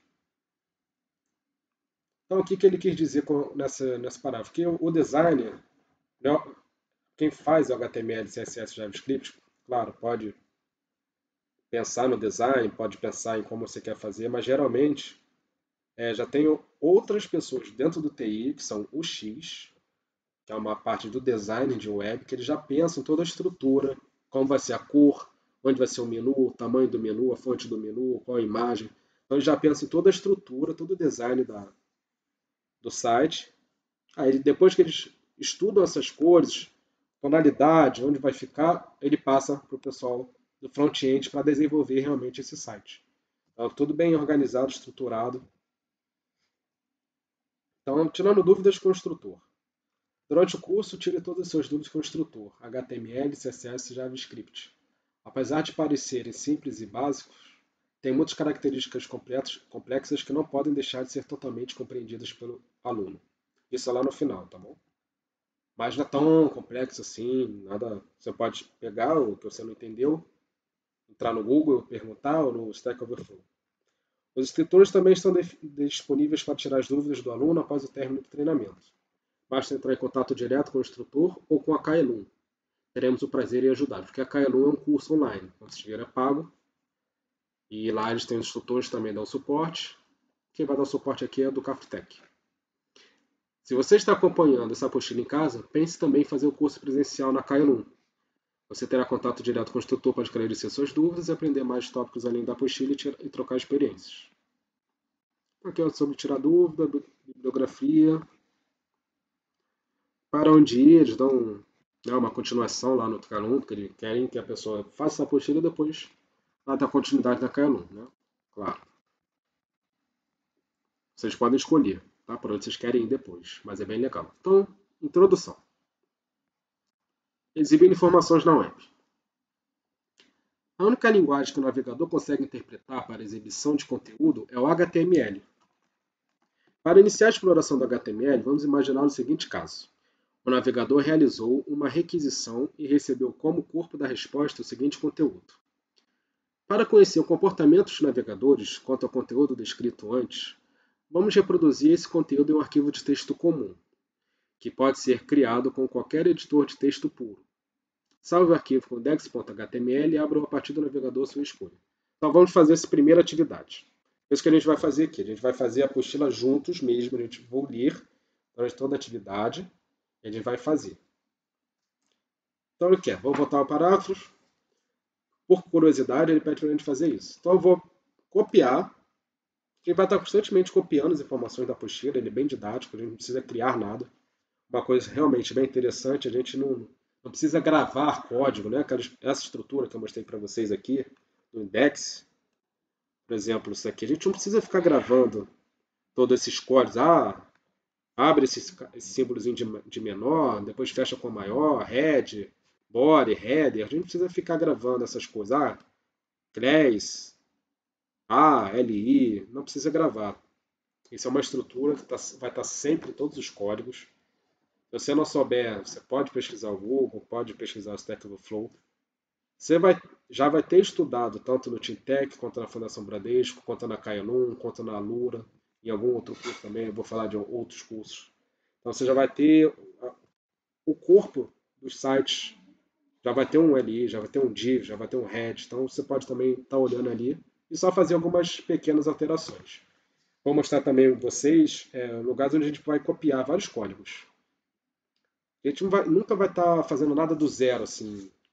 Então, o que, que ele quis dizer com, nessa, nessa parágrafo? Que o, o designer, né, quem faz o H T M L, C S S e JavaScript, claro, pode pensar no design, pode pensar em como você quer fazer, mas geralmente é, já tem outras pessoas dentro do T I, que são o X, que é uma parte do design de web, que eles já pensam toda a estrutura, como vai ser a cor, onde vai ser o menu, o tamanho do menu, a fonte do menu, qual a imagem. Então eles já pensam em toda a estrutura, todo o design da, do site. Aí depois que eles estudam essas cores, tonalidade, onde vai ficar, ele passa para o pessoal do front-end para desenvolver realmente esse site. Então, tudo bem organizado, estruturado. Então, tirando dúvidas com o instrutor. Durante o curso, tire todas as suas dúvidas com o instrutor, H T M L, C S S e JavaScript. Apesar de parecerem simples e básicos, tem muitas características complexas que não podem deixar de ser totalmente compreendidas pelo aluno. Isso é lá no final, tá bom? Mas não é tão complexo assim, nada. Você pode pegar o que você não entendeu, entrar no Google, perguntar, ou no Stack Overflow. Os instrutores também estão disponíveis para tirar as dúvidas do aluno após o término do treinamento. Basta entrar em contato direto com o instrutor ou com a Kaelum. Teremos o prazer em ajudar, porque a Kaelum é um curso online, como se tiver é pago. E lá eles têm os instrutores que também dão suporte. Quem vai dar suporte aqui é do Cafetec. Se você está acompanhando essa apostila em casa, pense também em fazer o curso presencial na Kaelum. Você terá contato direto com o instrutor para esclarecer suas dúvidas e aprender mais tópicos além da apostila e trocar experiências. Aqui é sobre tirar dúvida, bibliografia. Para onde ir, eles dão né, uma continuação lá no Kaelum, porque eles querem que a pessoa faça essa apostila e depois ela dá continuidade na Kaelum, né? Claro. Vocês podem escolher, tá? Para onde vocês querem ir depois, mas é bem legal. Então, introdução. Exibir informações na web. A única linguagem que o navegador consegue interpretar para exibição de conteúdo é o H T M L. Para iniciar a exploração do H T M L, vamos imaginar o seguinte caso. O navegador realizou uma requisição e recebeu como corpo da resposta o seguinte conteúdo. Para conhecer o comportamento dos navegadores quanto ao conteúdo descrito antes, vamos reproduzir esse conteúdo em um arquivo de texto comum, que pode ser criado com qualquer editor de texto puro. Salve o arquivo com index ponto H T M L e abra a partir do navegador sua escolha. Então vamos fazer essa primeira atividade. É isso que a gente vai fazer aqui. A gente vai fazer a apostila juntos mesmo. A gente vai ler durante toda a atividade e a gente vai fazer. Então ele quer. Vou voltar ao parágrafo. Por curiosidade, ele pede para a gente fazer isso. Então eu vou copiar. Ele vai estar constantemente copiando as informações da apostila. Ele é bem didático. A gente não precisa criar nada. Uma coisa realmente bem interessante. A gente não... Não precisa gravar código, né? Essa estrutura que eu mostrei para vocês aqui, do index, por exemplo, isso aqui. A gente não precisa ficar gravando todos esses códigos. Ah, abre esse, esse símbolozinho de, de menor, depois fecha com maior, head, body, header. A gente não precisa ficar gravando essas coisas. Ah, class, A, L I, não precisa gravar. Isso é uma estrutura que tá, vai estar sempre em todos os códigos. Se você não souber, você pode pesquisar o Google, pode pesquisar o Stack Overflow. Você vai, já vai ter estudado tanto no Tintec, quanto na Fundação Bradesco, quanto na Kaelum, quanto na Alura, em algum outro curso também, eu vou falar de outros cursos. Então você já vai ter o corpo dos sites, já vai ter um L I, já vai ter um div, já vai ter um head, então você pode também estar olhando ali e só fazer algumas pequenas alterações. Vou mostrar também a vocês é, lugares onde a gente vai copiar vários códigos. A gente não vai, nunca vai estar fazendo nada do zero, assim,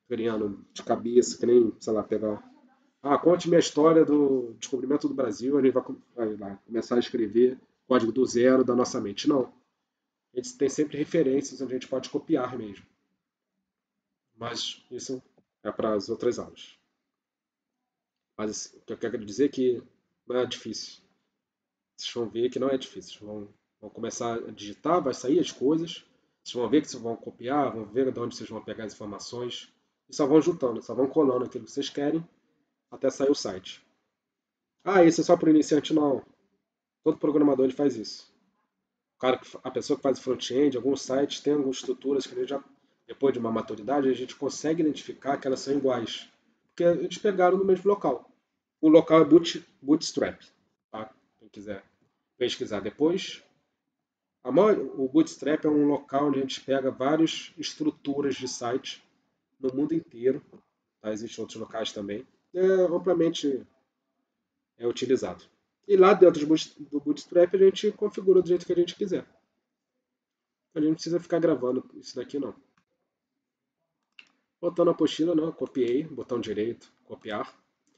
criando de cabeça, que nem, sei lá, pegar. Ah, conte minha história do descobrimento do Brasil, a gente vai, vai lá, começar a escrever código do zero da nossa mente. Não. A gente tem sempre referências onde a gente pode copiar mesmo. Mas isso é para as outras aulas. Mas assim, o que eu quero dizer é que não é difícil. Vocês vão ver que não é difícil. Vocês vão, vão começar a digitar, vai sair as coisas. Vocês vão ver que vocês vão copiar, vão ver de onde vocês vão pegar as informações. E só vão juntando, só vão colando aquilo que vocês querem até sair o site. Ah, isso é só para o iniciante? Não. Todo programador ele faz isso. O cara, a pessoa que faz front-end, alguns sites têm algumas estruturas que ele já, depois de uma maturidade, a gente consegue identificar que elas são iguais. Porque eles pegaram no mesmo local. O local é boot, Bootstrap. Tá? Quem quiser pesquisar depois. A maior, o Bootstrap é um local onde a gente pega várias estruturas de site no mundo inteiro. Tá? Existem outros locais também. É amplamente é utilizado. E lá dentro do Bootstrap a gente configura do jeito que a gente quiser. A gente não precisa ficar gravando isso daqui não. Botando a apostila, né? Copiei, botão direito, copiar.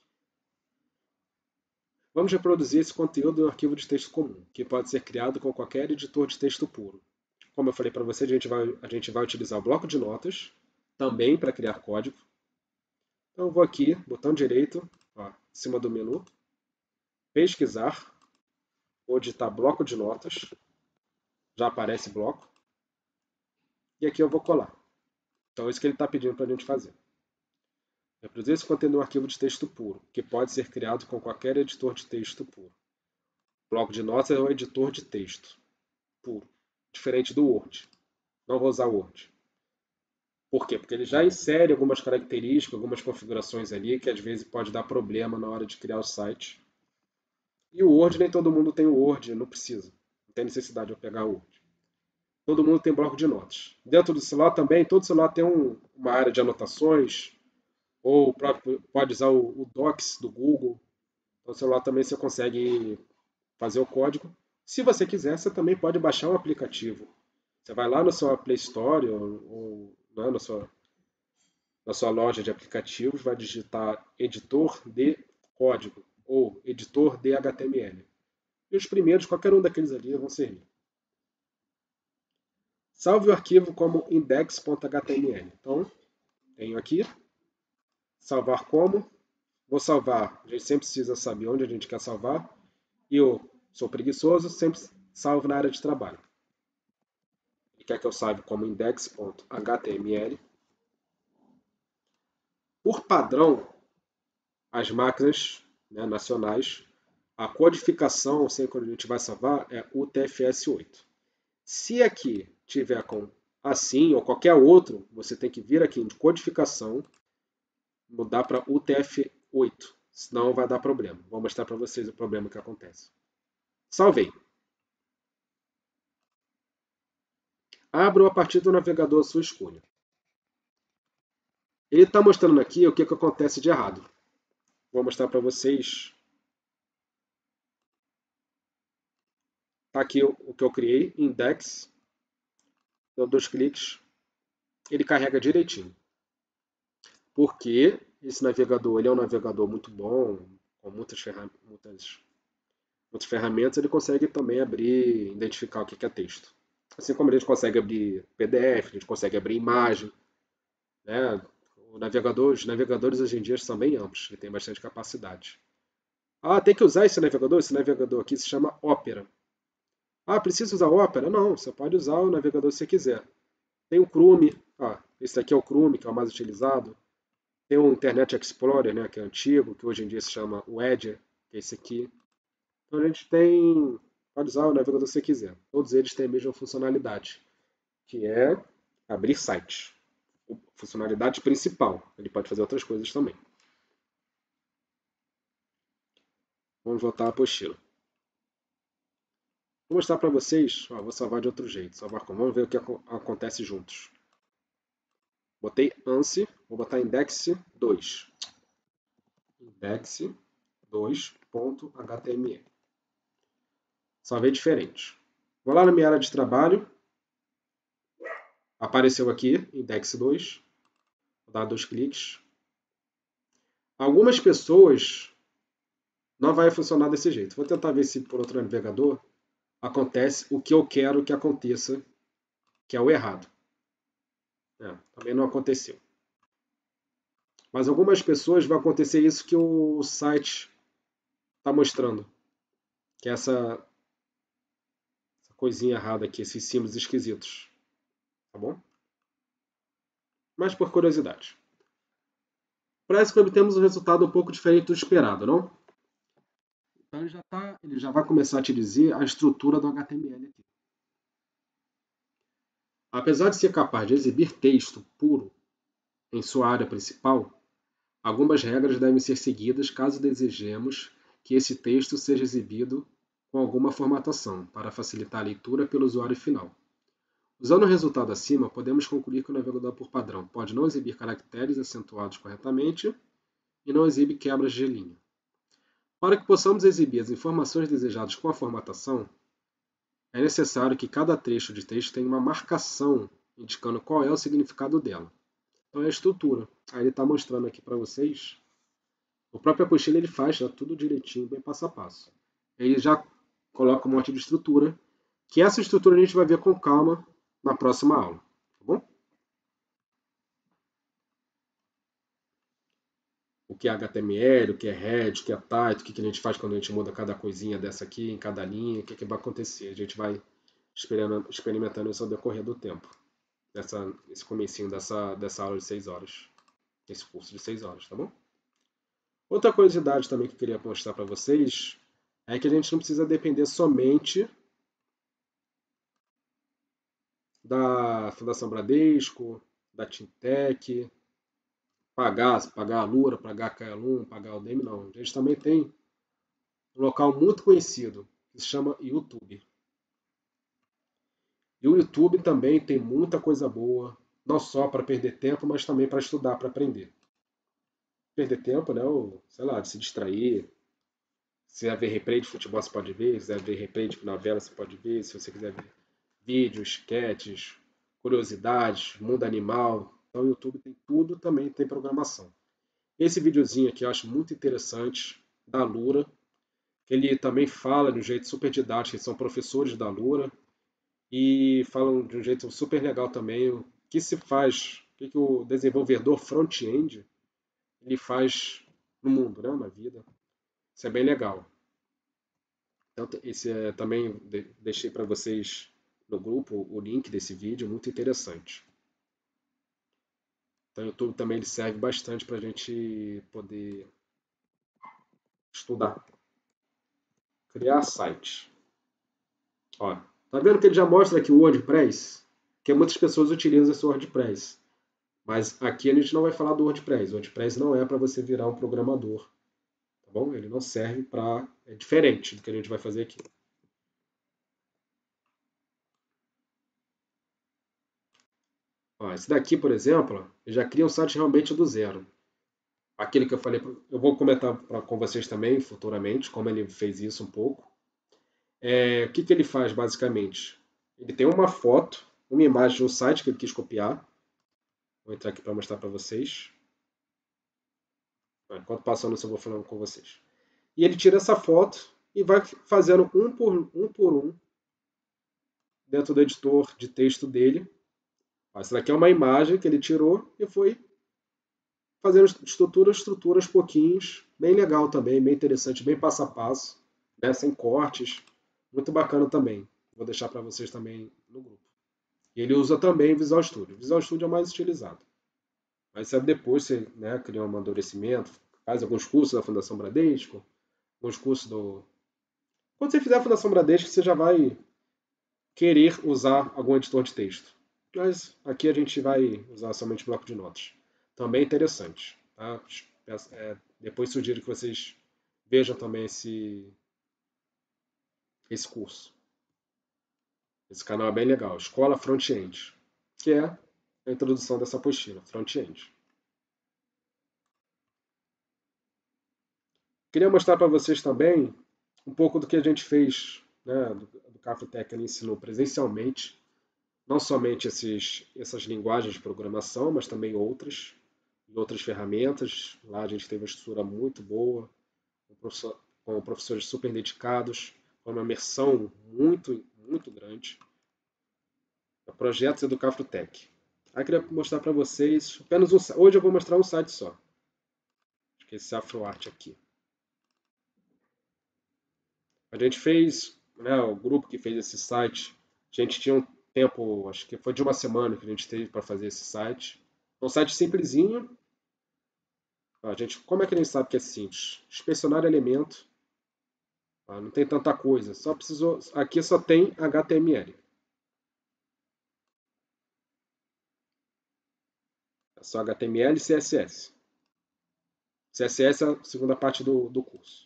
Vamos reproduzir esse conteúdo em um arquivo de texto comum, que pode ser criado com qualquer editor de texto puro. Como eu falei para você, a gente, vai, a gente vai utilizar o bloco de notas, também para criar código. Então eu vou aqui, botão direito, ó, em cima do menu, pesquisar, vou digitar bloco de notas, já aparece bloco, e aqui eu vou colar. Então é isso que ele está pedindo para a gente fazer. Reproduzir esse conteúdo em um arquivo de texto puro, que pode ser criado com qualquer editor de texto puro. O bloco de notas é um editor de texto puro, diferente do Word. Não vou usar o Word. Por quê? Porque ele já insere algumas características, algumas configurações ali que às vezes pode dar problema na hora de criar o site. E o Word, nem todo mundo tem o Word, não precisa. Não tem necessidade de eu pegar o Word. Todo mundo tem bloco de notas. Dentro do celular também, todo celular tem um, uma área de anotações, ou o próprio, pode usar o, o Docs do Google. Então, o celular também você consegue fazer o código. Se você quiser, você também pode baixar um aplicativo. Você vai lá na sua Play Store ou, ou né, na, sua, na sua loja de aplicativos, vai digitar editor de código ou editor de H T M L. E os primeiros, qualquer um daqueles ali, vão servir. Salve o arquivo como index.html. Então, tenho aqui, salvar como. Vou salvar, a gente sempre precisa saber onde a gente quer salvar. E eu sou preguiçoso, sempre salvo na área de trabalho. Ele quer que eu salve como index.html. Por padrão, as máquinas, né, nacionais, a codificação, sei quando a gente vai salvar, é U T F S oito. Se aqui tiver com assim ou qualquer outro, você tem que vir aqui em codificação, mudar para U T F oito, senão vai dar problema. Vou mostrar para vocês o problema que acontece. Salvei. Abra a partir do navegador à sua escolha. Ele está mostrando aqui o que, que acontece de errado. Vou mostrar para vocês. Está aqui o, o que eu criei, index. Dou dois cliques. Ele carrega direitinho. Porque esse navegador ele é um navegador muito bom, com muitas, ferram muitas, muitas ferramentas, ele consegue também abrir, identificar o que é texto. Assim como a gente consegue abrir P D F, a gente consegue abrir imagem. Né? O navegador, os navegadores hoje em dia são bem amplos, ele tem bastante capacidade. Ah, tem que usar esse navegador? Esse navegador aqui se chama Opera. Ah, precisa usar Opera? Não, você pode usar o navegador se você quiser. Tem o Chrome, ah, esse aqui é o Chrome, que é o mais utilizado. Tem o Internet Explorer, né, que é antigo, que hoje em dia se chama o Edge, que é esse aqui. Então a gente tem, pode usar o navegador se você quiser. Todos eles têm a mesma funcionalidade, que é abrir sites. A funcionalidade principal. Ele pode fazer outras coisas também. Vamos voltar à apostila. Vou mostrar para vocês, ó, vou salvar de outro jeito. Salvar como? Vamos ver o que acontece juntos. Botei ANSI, vou botar index dois. index dois.html. Salvei diferente. Vou lá na minha área de trabalho. Apareceu aqui, index dois. Vou Vou dar dois cliques. Algumas pessoas não vai funcionar desse jeito. Vou tentar ver se por outro navegador acontece o que eu quero que aconteça, que é o errado. É, também não aconteceu. Mas algumas pessoas vai acontecer isso que o site está mostrando. Que é essa, essa coisinha errada aqui, esses símbolos esquisitos. Tá bom? Mas por curiosidade. Parece que obtemos um resultado um pouco diferente do esperado, não? Então ele já, tá, ele já vai começar a te dizer a estrutura do H T M L aqui. Apesar de ser capaz de exibir texto puro em sua área principal, algumas regras devem ser seguidas caso desejemos que esse texto seja exibido com alguma formatação, para facilitar a leitura pelo usuário final. Usando o resultado acima, podemos concluir que o navegador por padrão pode não exibir caracteres acentuados corretamente e não exibe quebras de linha. Para que possamos exibir as informações desejadas com a formatação, é necessário que cada trecho de texto tenha uma marcação indicando qual é o significado dela. Então é a estrutura. Aí ele está mostrando aqui para vocês. O próprio apostila ele faz já tudo direitinho, bem passo a passo. Ele já coloca um monte de estrutura, que essa estrutura a gente vai ver com calma na próxima aula. Tá bom? O que é H T M L, o que é head, o que é title, o que a gente faz quando a gente muda cada coisinha dessa aqui, em cada linha, o que, que vai acontecer. A gente vai experimentando isso ao decorrer do tempo. Nessa, esse comecinho dessa, dessa aula de seis horas. Esse curso de seis horas, tá bom? Outra curiosidade também que eu queria mostrar para vocês é que a gente não precisa depender somente da Fundação Bradesco, da Tintec, pagar, pagar a Lura, pagar a Caelum, pagar o D E M, não. A gente também tem um local muito conhecido, que se chama YouTube. E o YouTube também tem muita coisa boa, não só para perder tempo, mas também para estudar, para aprender. Perder tempo, né? Ou, sei lá, de se distrair. Se quiser ver replay de futebol, você pode ver. Se quiser ver replay de novela, você pode ver. Se você quiser ver vídeos, sketches, curiosidades, mundo animal. Então o YouTube tem tudo, também tem programação. Esse videozinho aqui eu acho muito interessante, da Lura. Ele também fala de um jeito super didático, eles são professores da Lura. E falam de um jeito super legal também o que se faz, o que, que o desenvolvedor front-end ele faz no mundo, né, na vida. Isso é bem legal. Então, esse é, também deixei para vocês no grupo o link desse vídeo, muito interessante. Então, o YouTube também ele serve bastante para a gente poder estudar. Criar site. Ó, tá vendo que ele já mostra aqui o WordPress? Que muitas pessoas utilizam esse WordPress. Mas aqui a gente não vai falar do WordPress. O WordPress não é para você virar um programador. Tá bom? Ele não serve para... É diferente do que a gente vai fazer aqui. Ó, esse daqui, por exemplo, já cria um site realmente do zero. Aquele que eu falei, eu vou comentar pra, com vocês também futuramente, como ele fez isso um pouco. É, o que, que ele faz, basicamente? Ele tem uma foto, uma imagem de um site que ele quis copiar. Vou entrar aqui para mostrar para vocês. Enquanto passando, eu vou falando com vocês. E ele tira essa foto e vai fazendo um por um, por um dentro do editor de texto dele. Essa daqui é uma imagem que ele tirou e foi fazendo estruturas, estruturas, pouquinhos. Bem legal também, bem interessante, bem passo a passo, né? Sem cortes. Muito bacana também. Vou deixar para vocês também no grupo. E ele usa também Visual Studio. Visual Studio é mais utilizado. Mas sabe depois você, né, cria um amadurecimento, faz alguns cursos da Fundação Bradesco, alguns cursos do... Quando você fizer a Fundação Bradesco, você já vai querer usar algum editor de texto. Mas aqui a gente vai usar somente bloco de notas. Também interessante. Tá? É, depois sugiro que vocês vejam também esse, esse curso. Esse canal é bem legal. Escola Front-End, que é a introdução dessa apostila, Front-End. Queria mostrar para vocês também um pouco do que a gente fez, né, do, do Cafetec, ele ensinou presencialmente, não somente esses, essas linguagens de programação, mas também outras. e outras ferramentas. Lá a gente teve uma estrutura muito boa, com, professor, com professores super dedicados, com uma imersão muito, muito grande. Projetos Educafrotec. Aí eu queria mostrar para vocês, apenas um, hoje eu vou mostrar um site só. Acho que esse AfroArt aqui. A gente fez, né, o grupo que fez esse site, a gente tinha um tempo, acho que foi de uma semana que a gente teve para fazer esse site. É um site simplesinho. A gente, como é que a gente sabe que é simples? Inspecionar elemento. Não tem tanta coisa. Só precisou, aqui só tem H T M L. É só H T M L e C S S. C S S é a segunda parte do, do curso.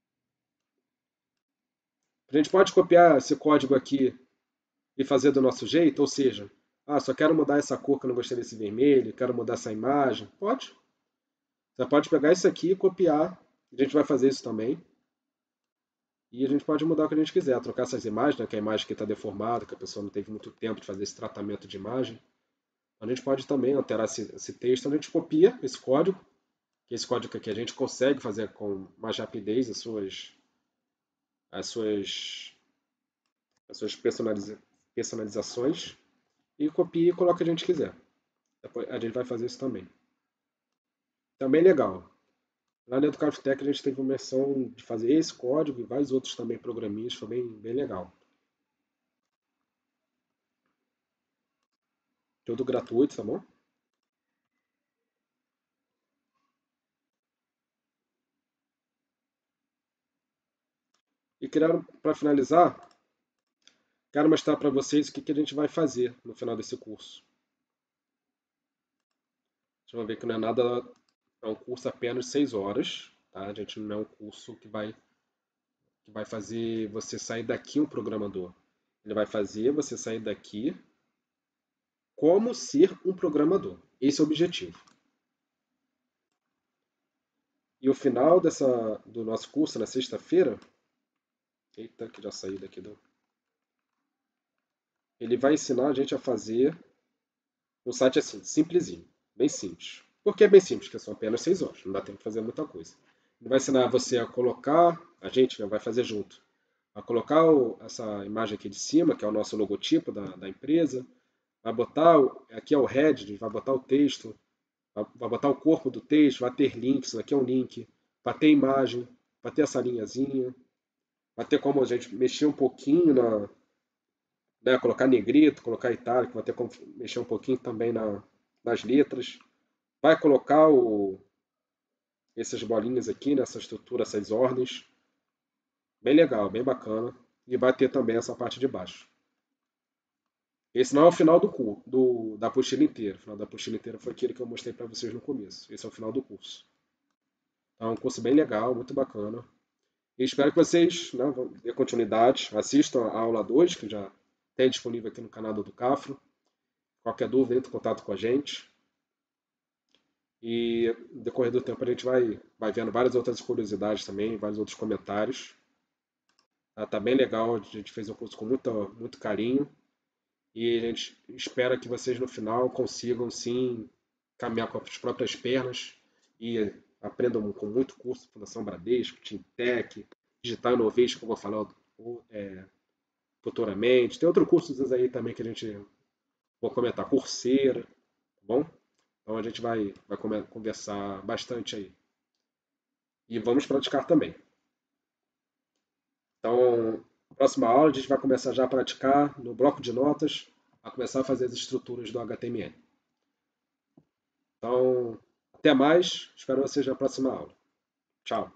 A gente pode copiar esse código aqui e fazer do nosso jeito, ou seja, ah, só quero mudar essa cor que eu não gostei desse vermelho, quero mudar essa imagem. Pode. Você pode pegar isso aqui e copiar. A gente vai fazer isso também. E a gente pode mudar o que a gente quiser, trocar essas imagens, né, que a imagem aqui está deformada, que a pessoa não teve muito tempo de fazer esse tratamento de imagem. A gente pode também alterar esse, esse texto, a gente copia esse código, que esse código aqui a gente consegue fazer com mais rapidez as suas, as suas, as suas personaliza, personalizações, e copia e coloca o que a gente quiser. Depois a gente vai fazer isso também. Também legal. Lá no Educafrotec a gente teve uma imersão de fazer esse código e vários outros também programinhas, foi bem, bem legal. Tudo gratuito, tá bom? E quero, para finalizar, quero mostrar para vocês o que, que a gente vai fazer no final desse curso. Vocês vão ver que não é nada, é um curso apenas seis horas, tá? A gente não é um curso que vai, que vai fazer você sair daqui um programador. Ele vai fazer você sair daqui como ser um programador. Esse é o objetivo. E o final dessa, do nosso curso, na sexta-feira, eita, que já saí daqui do... Ele vai ensinar a gente a fazer um site assim, simplesinho, bem simples. Por que é bem simples? Porque são apenas seis horas, não dá tempo de fazer muita coisa. Ele vai ensinar você a colocar, a gente vai fazer junto, a colocar o, essa imagem aqui de cima, que é o nosso logotipo da, da empresa, vai botar, aqui é o head, a gente vai botar o texto, vai, vai botar o corpo do texto, vai ter links, aqui é um link, vai ter imagem, vai ter essa linhazinha, vai ter como a gente mexer um pouquinho na, né, colocar negrito, colocar itálico, vai ter como mexer um pouquinho também na, nas letras. Vai colocar o, essas bolinhas aqui nessa estrutura, essas ordens. Bem legal, bem bacana. E vai ter também essa parte de baixo. Esse não é o final do curso, do, da apostila inteira. O final da apostila inteira foi aquele que eu mostrei para vocês no começo. Esse é o final do curso. Então, é um curso bem legal, muito bacana. E espero que vocês, né, dêem continuidade. Assistam a aula dois, que já tem disponível aqui no canal do Educafro. Qualquer dúvida, entre em contato com a gente. E no decorrer do tempo a gente vai, vai vendo várias outras curiosidades também, vários outros comentários. Tá, tá bem legal, a gente fez o curso com muito, muito carinho. E a gente espera que vocês no final consigam sim caminhar com as próprias pernas e aprendam com muito curso, Fundação Bradesco, Teamtech, Digital Innovation, que eu vou falar é, futuramente. Tem outros cursos aí também que a gente vou comentar, Coursera, tá bom? Então a gente vai, vai conversar bastante aí. E vamos praticar também. Então, na próxima aula a gente vai começar já a praticar no bloco de notas, a começar a fazer as estruturas do H T M L. Então, até mais. Espero vocês na próxima aula. Tchau.